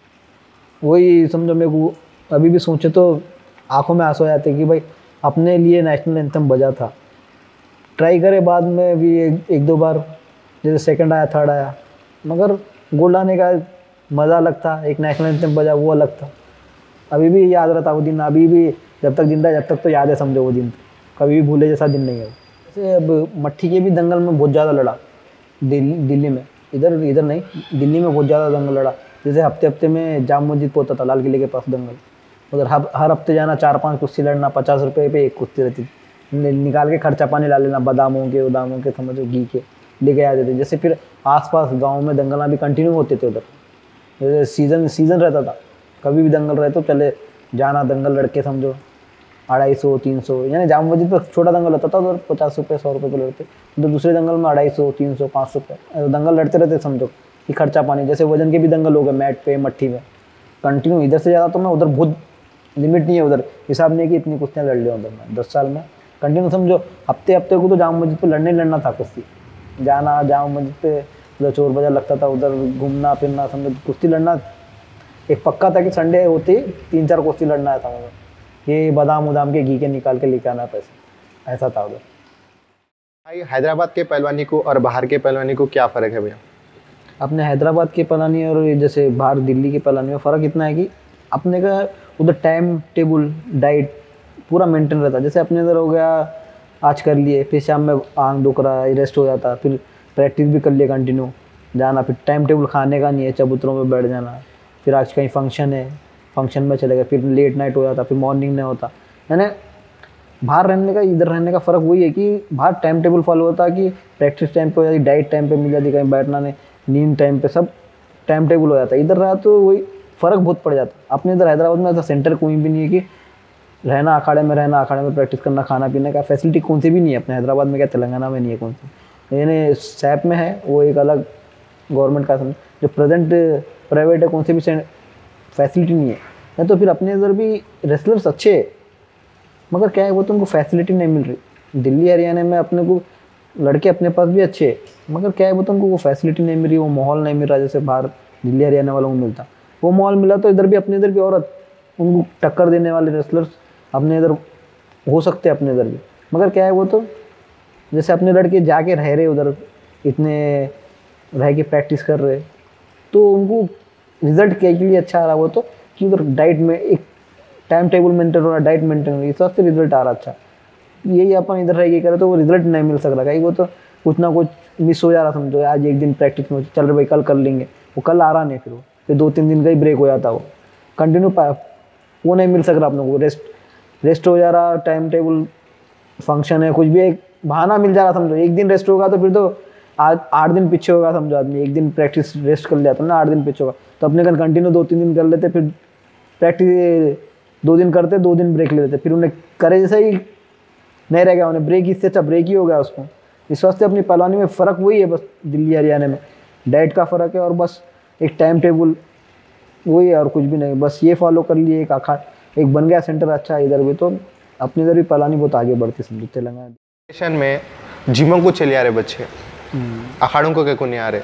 Speaker 2: वही समझो। मेरे को अभी भी सोचे तो आंखों में आंसू आते कि भाई अपने लिए नेशनल एंथम बजा था। ट्राई करे बाद में भी एक, एक दो बार, जैसे सेकंड आया, थर्ड आया, मगर गोल्ड आने का मज़ा अलग था, एक नेशनल एंथम बजा वो अलग था। अभी भी याद रहता वो दिन, अभी भी जब तक जिंदा जब तक तो याद है समझो वो दिन, कभी भी भूले जैसा दिन नहीं है। जैसे अब मट्ठी के भी दंगल में बहुत ज़्यादा लड़ा, दिल्ली दिल्ली में, इधर इधर नहीं, दिल्ली में बहुत ज़्यादा दंगल लड़ा। जैसे हफ्ते हफ्ते में जाम मस्जिद पहुँचता था, लाल किले के पास दंगल, उधर हर हर हफ्ते जाना, चार पांच कुश्ती लड़ना, पचास रुपये पे एक कुश्ती रहती थी, निकाल के खर्चा पानी ला लेना, बादामों के उदामों के समझो घी के लेके आते थे। जैसे फिर आसपास गांव में दंगल भी कंटिन्यू होते थे उधर, जैसे सीज़न सीज़न रहता था, कभी भी दंगल रहे तो चले जाना, दंगल लड़के समझो अढ़ाई सौ तीन सौ, यानी जाम मस्जिद पर छोटा दंगल होता था उधर पचास रुपये सौ रुपये को लड़ते, तो दूसरे दंगल में अढ़ाई सौ तीन सौ पाँच रुपये दंगल लड़ते रहते समझो कि खर्चा पानी। जैसे वजन के भी दंगल हो गए मैट पे मट्ठी में कंटिन्यू, इधर से ज़्यादा तो मैं उधर बहुत लिमिट नहीं है, उधर हिसाब नहीं कि इतनी कुश्तियाँ लड़ लिया उधर मैं दस साल में कंटिन्यू समझो। हफ्ते हफ्ते को तो जाम मस्जिद पे लड़ने लड़ना था कुश्ती, जाना जाम मस्जिद पे उधर चोर बाजार लगता था, उधर घूमना फिरना समझो, कुश्ती लड़ना एक पक्का था कि संडे होते ही तीन चार कुश्ती लड़ना था उधर, ये बादाम उदाम के घी के निकाल के लेके आना पैसे, ऐसा था उधर।
Speaker 1: भाई हैदराबाद के पहलवानी को और बाहर के पहलवानी को क्या फ़र्क है भैया?
Speaker 2: अपने हैदराबाद के पहलवानी और जैसे बाहर दिल्ली के पहलवानी में फ़र्क इतना है कि अपने का उधर टाइम टेबल डाइट पूरा मेंटेन रहता है। जैसे अपने इधर हो गया, आज कर लिए, फिर शाम में आंख दुख रहा है, रेस्ट हो जाता, फिर प्रैक्टिस भी कर लिए कंटिन्यू जाना, फिर टाइम टेबल खाने का नहीं है, चबूतरों में बैठ जाना, फिर आज कहीं फंक्शन है, फंक्शन में चले गए, फिर लेट नाइट हो जाता, फिर मॉर्निंग नहीं होता। यानी बाहर रहने का इधर रहने का फ़र्क वही है कि बाहर टाइम टेबल फॉलो होता है कि प्रैक्टिस टाइम पे हो जाती, डाइट टाइम पे मिल जाती, कहीं बैठना नहीं, नींद टाइम पे, सब टाइम टेबल हो जाता है। इधर रहा तो वही फ़र्क बहुत पड़ जाता है। अपने इधर हैदराबाद में ऐसा सेंटर कोई भी नहीं है कि रहना अखाड़े में, रहना अखाड़े में प्रैक्टिस करना, खाना पीने का फैसिलिटी कौन सी भी नहीं है अपने हैदराबाद में, क्या तेलंगाना में नहीं है कौन सी, यानी सैप में है, वो एक अलग गवर्नमेंट का समझ, जो प्रेजेंट प्राइवेट है कौन सी भी फैसिलिटी नहीं है। नहीं तो फिर अपने इधर भी रेसलर्स अच्छे है, मगर क्या है वो तो उनको फैसिलिटी नहीं मिल रही। दिल्ली हरियाणा में अपने को लड़के अपने पास भी अच्छे है, मगर क्या है वो तो उनको वो फैसिलिटी नहीं मिल रही, वो माहौल नहीं मिल रहा जैसे बाहर दिल्ली हरियाणा वालों को मिलता। वो माहौल मिला तो इधर भी, अपने इधर भी और उनको टक्कर देने वाले रेसलर्स अपने इधर हो सकते हैं अपने इधर भी। मगर क्या है वो तो जैसे अपने लड़के जाके रह रहे उधर, इतने रह के प्रैक्टिस कर रहे, तो उनको रिजल्ट क्या के लिए अच्छा आ रहा वो तो कि उधर डाइट में एक टाइम टेबल मेंटेन हो रहा, डाइट मेंटेन हो रही, इस वक्त रिजल्ट आ रहा अच्छा। यही अपन इधर रह के करे तो वो रिजल्ट नहीं मिल सक रहा, कहीं वो तो कुछ ना कुछ मिस हो जा रहा, समझो आज एक दिन प्रैक्टिस में चल रहे भाई कल कर लेंगे, वो कल आ रहा नहीं, फिर वो फिर दो तीन दिन का ही ब्रेक हो जाता, वो कंटिन्यू वो नहीं मिल सक रहा अपने को, रेस्ट रेस्ट हो जा रहा, टाइम टेबल फंक्शन है, कुछ भी एक बहाना मिल जा रहा, समझो एक दिन रेस्ट होगा तो फिर तो आज आठ दिन पीछे होगा, समझो आदमी एक दिन प्रैक्टिस रेस्ट कर लिया तो ना आठ दिन पीछे होगा, तो अपने कल कंटिन्यू दो तीन दिन कर लेते, फिर प्रैक्टिस दो दिन करते, दो दिन ब्रेक ले लेते, फिर उन्हें करे जैसा ही नहीं रह गया, उन्हें ब्रेक इससे अच्छा ब्रेक ही हो गया उसको। इस वास्ते अपनी पहलवानी में फ़र्क वही है, बस दिल्ली हरियाणा में डाइट का फ़र्क है और बस एक टाइम टेबल वही है और कुछ भी नहीं, बस ये फॉलो कर लिए, एक आखा एक बन गया सेंटर अच्छा है इधर भी, तो अपने इधर भी पहलवानी बहुत आगे बढ़ती समझो तेलंगाना
Speaker 1: में। जिमों को चले आ रहे बच्चे, अखाड़ों को क्या को नहीं आ रहे,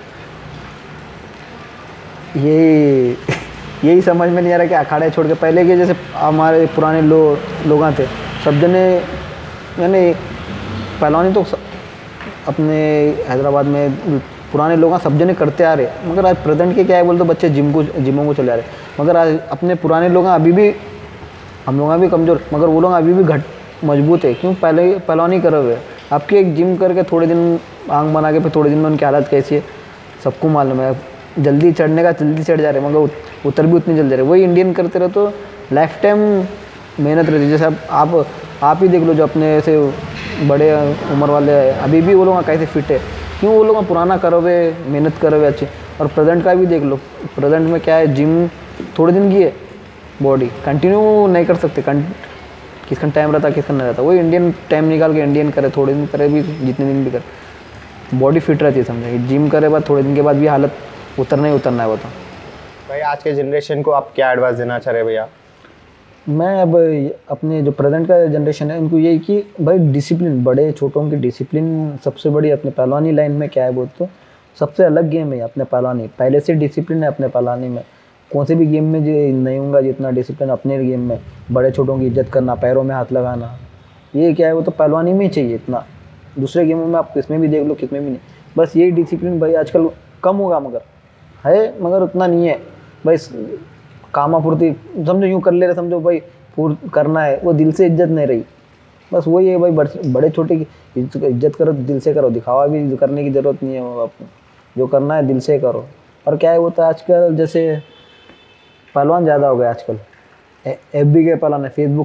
Speaker 2: ये यही समझ में नहीं आ रहा कि अखाड़े छोड़ के पहले के जैसे हमारे पुराने लोग लोग थे सब जने, यानी पहलवानी तो अपने हैदराबाद में पुराने लोग सब जने करते आ रहे, मगर आज प्रेजेंट के क्या है बोल तो बच्चे जिम को जिमों को चले आ रहे, मगर आज अपने पुराने लोग अभी भी, हम लोग भी कमज़ोर, मगर वो लोग अभी भी घट मजबूत है, क्यों पहले पहलवानी करे हुए। आपके एक जिम करके थोड़े दिन आंग बना के फिर थोड़े दिन में उनकी हालत कैसी है सबको मालूम है, जल्दी चढ़ने का जल्दी चढ़ जा रहे, मगर उतर भी उतनी जल्दी रहे। वही इंडियन करते रहे तो लाइफ टाइम मेहनत रहती। जैसे आप आप आप ही देख लो, जो अपने ऐसे बड़े उम्र वाले अभी भी वो लोग कैसे फिट है, क्यों वो लोग पुराना करो हुए, मेहनत करो हुए अच्छी। और प्रेजेंट का भी देख लो, प्रेजेंट में क्या है, जिम थोड़े दिन की है, बॉडी कंटिन्यू नहीं कर सकते, किसका टाइम रहता किसका नहीं रहता। वही इंडियन टाइम निकाल के इंडियन करे, थोड़े दिन करे भी, जितने दिन भी करे, बॉडी फिट रहती है समझे। जिम करे बाद थोड़े दिन के बाद भी हालत उतरना ही उतरना है वो तो।
Speaker 1: भाई आज के जनरेशन को आप क्या एडवाइस देना चाह रहे भैया?
Speaker 2: मैं अब अपने जो प्रेजेंट का जनरेशन है इनको यही कि भाई डिसिप्लिन, बड़े छोटों की डिसिप्लिन सबसे बड़ी अपने पहलवानी लाइन में क्या है वो तो सबसे अलग गेम है अपने पहलवानी। पहले से डिसिप्लिन है अपने पहलवानी में, कौन से भी गेम में जो नहीं होगा जितना डिसिप्लिन अपने गेम में, बड़े छोटों की इज्जत करना, पैरों में हाथ लगाना, ये क्या है वो तो पहलवानी में ही चाहिए इतना। दूसरे गेमों में आप किसमें भी देख लो, किसमें भी नहीं, बस यही डिसिप्लिन भाई आजकल कम होगा, मगर है मगर उतना नहीं है भाई। कामापूर्ति समझो यूँ कर ले रहे, समझो भाई पूर करना है, वो दिल से इज्जत नहीं रही। बस वही है भाई, बड़े छोटे की इज्जत करो, दिल से करो, दिखावा भी करने की ज़रूरत नहीं है आपको, जो करना है दिल से करो। और क्या है वो तो आजकल जैसे पहलवान ज़्यादा हो गए आजकल, एफ बी के पहलवान है, फेसबुक,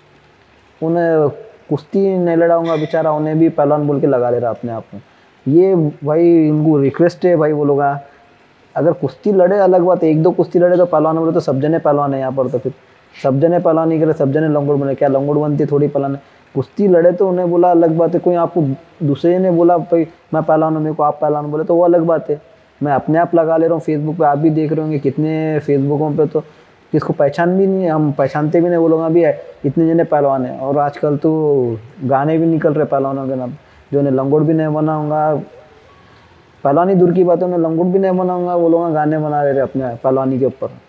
Speaker 2: उन्हें कुश्ती नहीं लड़ाऊंगा बेचारा, उन्हें भी पहलवान बोल के लगा ले रहा अपने आप में। ये भाई उनको रिक्वेस्ट है भाई, वो लोग अगर कुश्ती लड़े अलग बात है, एक दो कुश्ती लड़े तो पहलवान बोले तो सब जने पहलवान है यहाँ पर, तो फिर सब जने पहलवान नहीं करे, सब जने लंगोड़ बने, क्या लंगोड़ बनती थोड़ी पहलवान है। कुश्ती लड़े तो उन्हें बोला अलग बात है, कोई आपको दूसरे ने बोला भाई मैं पहलवान हूँ, मेरे को आप पहलवान बोले तो वो अलग बात है। मैं अपने आप लगा ले रहा हूँ फेसबुक पे, आप भी देख रहे होंगे कितने फेसबुकों पे तो किसको पहचान भी नहीं है, हम पहचानते भी नहीं, वो लोग भी है इतने जने पहलवान है। और आजकल तो गाने भी निकल रहे पहलवानों के नाम, जो उन्हें लंगोट भी नहीं बनाऊँगा, पहलवानी दूर की बात है, उन्हें लंगोट भी नहीं बनाऊँगा, वो लोग गाने बना रहे अपने पहलवानी के ऊपर।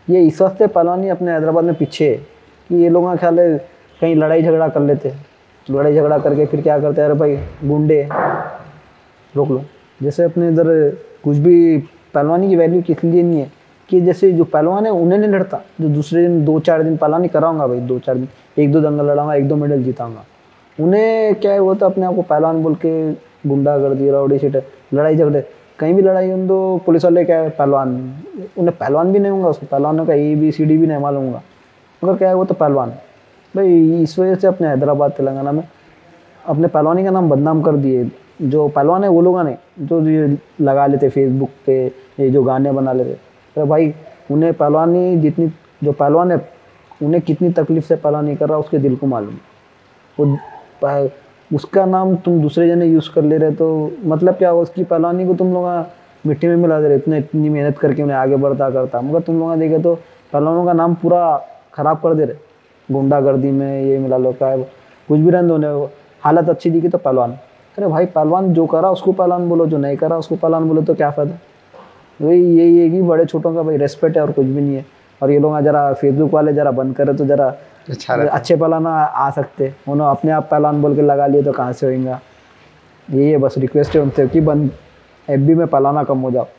Speaker 2: ये इस वास्ते पहलवानी अपने हैदराबाद में पीछे है कि ये लोगों का ख्याल है कहीं लड़ाई झगड़ा कर लेते, लड़ाई झगड़ा करके फिर क्या करते हैं, अरे भाई गुंडे रोक लो। जैसे अपने इधर कुछ भी पहलवानी की वैल्यू किस लिए नहीं है कि जैसे जो पहलवान है उन्हें नहीं लड़ता, जो दूसरे दिन दो चार दिन पहलवानी कराऊंगा भाई, दो चार दिन एक दो दंगल लड़ाऊंगा, एक दो मेडल जीताऊंगा, उन्हें क्या है वो तो अपने आप को पहलवान बोल के गुंडा कर दिया, राउडी शीटर, लड़ाई झगड़े कहीं भी लड़ाई उन दो पुलिस वाले क्या है पहलवान, उन्हें पहलवान भी नहीं होगा, उसको पहलवानों का ए बी सी डी भी नहीं मालूम होगा, मगर क्या है वो तो पहलवान भाई। इस वजह से अपने हैदराबाद तेलंगाना में अपने पहलवानी का नाम बदनाम कर दिए। जो पहलवान है वो लोग ने जो ये लगा लेते फेसबुक पे, ये जो गाने बना लेते, अरे भाई उन्हें पहलवानी जितनी, जो पहलवान है उन्हें कितनी तकलीफ से पहलवानी कर रहा है उसके दिल को मालूम। वो उसका नाम तुम दूसरे जने यूज़ कर ले रहे तो मतलब क्या हो, उसकी पहलवानी को तुम लोग मिट्टी में मिला दे रहे, इतने इतनी मेहनत करके उन्हें आगे बढ़ता करता, मगर तुम लोग देखे तो पहलवानों का नाम पूरा ख़राब कर दे रहे, गुंडागर्दी में ये मिला लो का कुछ भी रन होने, हालत अच्छी दिखी तो पहलवान, अरे भाई पहलवान जो करा उसको पहलवान बोलो, जो नहीं करा उसको पहलवान बोलो तो क्या फ़ायदा। वही यही है कि बड़े छोटों का भाई रेस्पेक्ट है और कुछ भी नहीं है। और ये लोग जरा फेसबुक वाले जरा बंद करे तो जरा
Speaker 1: अच्छा
Speaker 2: अच्छे पहलवान आ सकते, उन्होंने अपने आप पहलवान बोल के लगा लिए तो कहाँ से होएगा। यही है बस रिक्वेस्ट है उनसे कि बंद एफ बी में पहलाना कम हो जाओ।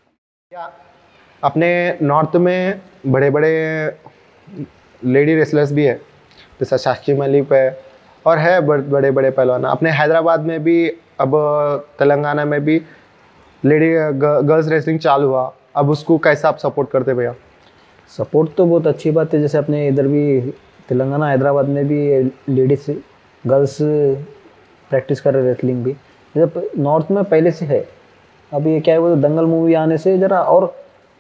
Speaker 1: अपने नॉर्थ में बड़े बड़े लेडी रेसलर्स भी है, जैसा साक्षी मलिक है और है बड़े बड़े पहलवान। अपने हैदराबाद में भी, अब तेलंगाना में भी लेडी गर्ल्स रेसलिंग चालू हुआ, अब उसको कैसे आप सपोर्ट करते भैया?
Speaker 2: सपोर्ट तो बहुत अच्छी बात है, जैसे अपने इधर भी तेलंगाना हैदराबाद में भी लेडीज गर्ल्स प्रैक्टिस कर रहे रेसलिंग भी, जैसे नॉर्थ में पहले से है। अब ये क्या है वो दंगल मूवी आने से ज़रा और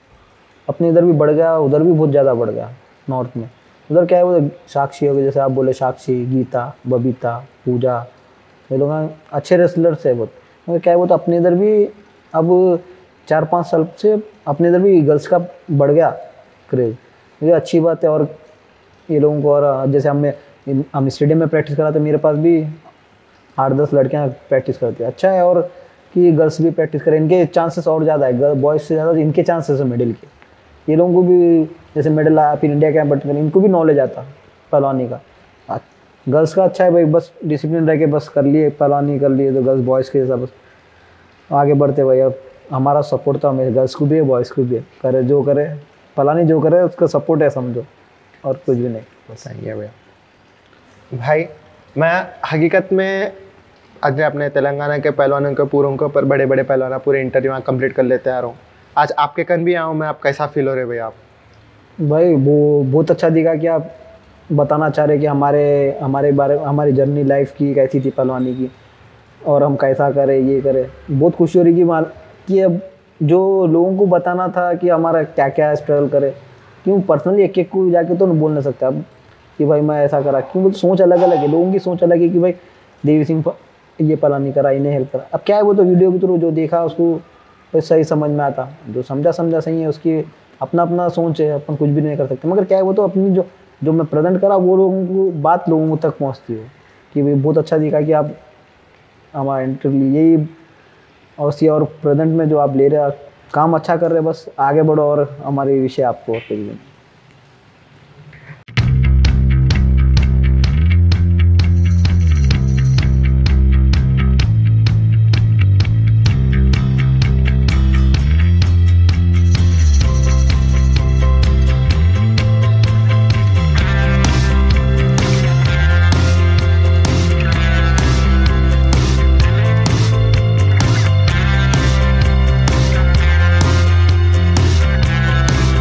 Speaker 2: अपने इधर भी बढ़ गया, उधर भी बहुत ज़्यादा बढ़ गया नॉर्थ में। उधर क्या है वो साक्षी हो गए, जैसे आप बोले साक्षी, गीता, बबीता, पूजा, ये लोग अच्छे रेसलर्स है बहुत। मगर क्या है वो तो अपने इधर भी अब चार पाँच साल से अपने इधर भी गर्ल्स का बढ़ गया क्रेज़, ये अच्छी बात है। और ये लोगों को, और जैसे हमने हम स्टेडियम में प्रैक्टिस करा तो मेरे पास भी आठ दस लड़कियां प्रैक्टिस करती है, अच्छा है। और कि गर्ल्स भी प्रैक्टिस करें, इनके चांसेस और ज़्यादा है, बॉयज़ से ज़्यादा इनके चांसेस है मेडल के। ये लोगों को भी जैसे मेडल आया फिर इंडिया के बट इनको भी नॉलेज आता पहलवानी का। गर्ल्स का अच्छा है भाई, बस डिसिप्लिन रह के बस कर लिए, पहलवानी कर लिए तो गर्ल्स बॉयज़ के जैसा बस आगे बढ़ते भाई। अब हमारा सपोर्ट तो हमें गर्ल्स को भी है बॉयज़ को भी है, करे जो करे पहलवानी जो करे उसका सपोर्ट है समझो, और कुछ भी नहीं।
Speaker 1: बस सही है भैया। भाई मैं हकीकत में आज अपने तेलंगाना के पहलवानों के पूरों के ऊपर बड़े बड़े पहलवान पूरे इंटरव्यू में कंप्लीट कर लेते आ रहा हूँ, आज आपके कन भी आऊँ मैं, आप कैसा फील हो रहे भैया आप?
Speaker 2: भाई वो बहुत अच्छा दिखा कि आप बताना चाह रहे कि हमारे हमारे बारे हमारी जर्नी लाइफ की कैसी थी पहलवानी की, और हम कैसा करें ये करें। बहुत खुशी हो रही कि मान कि अब जो लोगों को बताना था कि हमारा क्या क्या स्ट्रगल करे, क्यों पर्सनली एक एक को जाके तो बोल नहीं सकता अब कि भाई मैं ऐसा करा, क्योंकि सोच अलग अलग है, लोगों की सोच अलग है कि भाई देवी सिंह ये पहलवानी करा, इन्हें हेल्प करा। अब क्या है वो तो वीडियो के थ्रू जो देखा उसको सही समझ में आता, जो समझा समझा सही है, उसकी अपना अपना सोच है, अपन कुछ भी नहीं कर सकते। मगर क्या है वो तो अपनी जो जो मैं प्रेजेंट करा वो लोगों को बात लोगों तक पहुंचती है कि भाई बहुत अच्छा दिखा कि आप हमारा इंटरव्यू यही और सी और प्रेजेंट में जो आप ले रहे हैं काम अच्छा कर रहे हैं, बस आगे बढ़ो और हमारे विषय आपको और कुछ भी नहीं।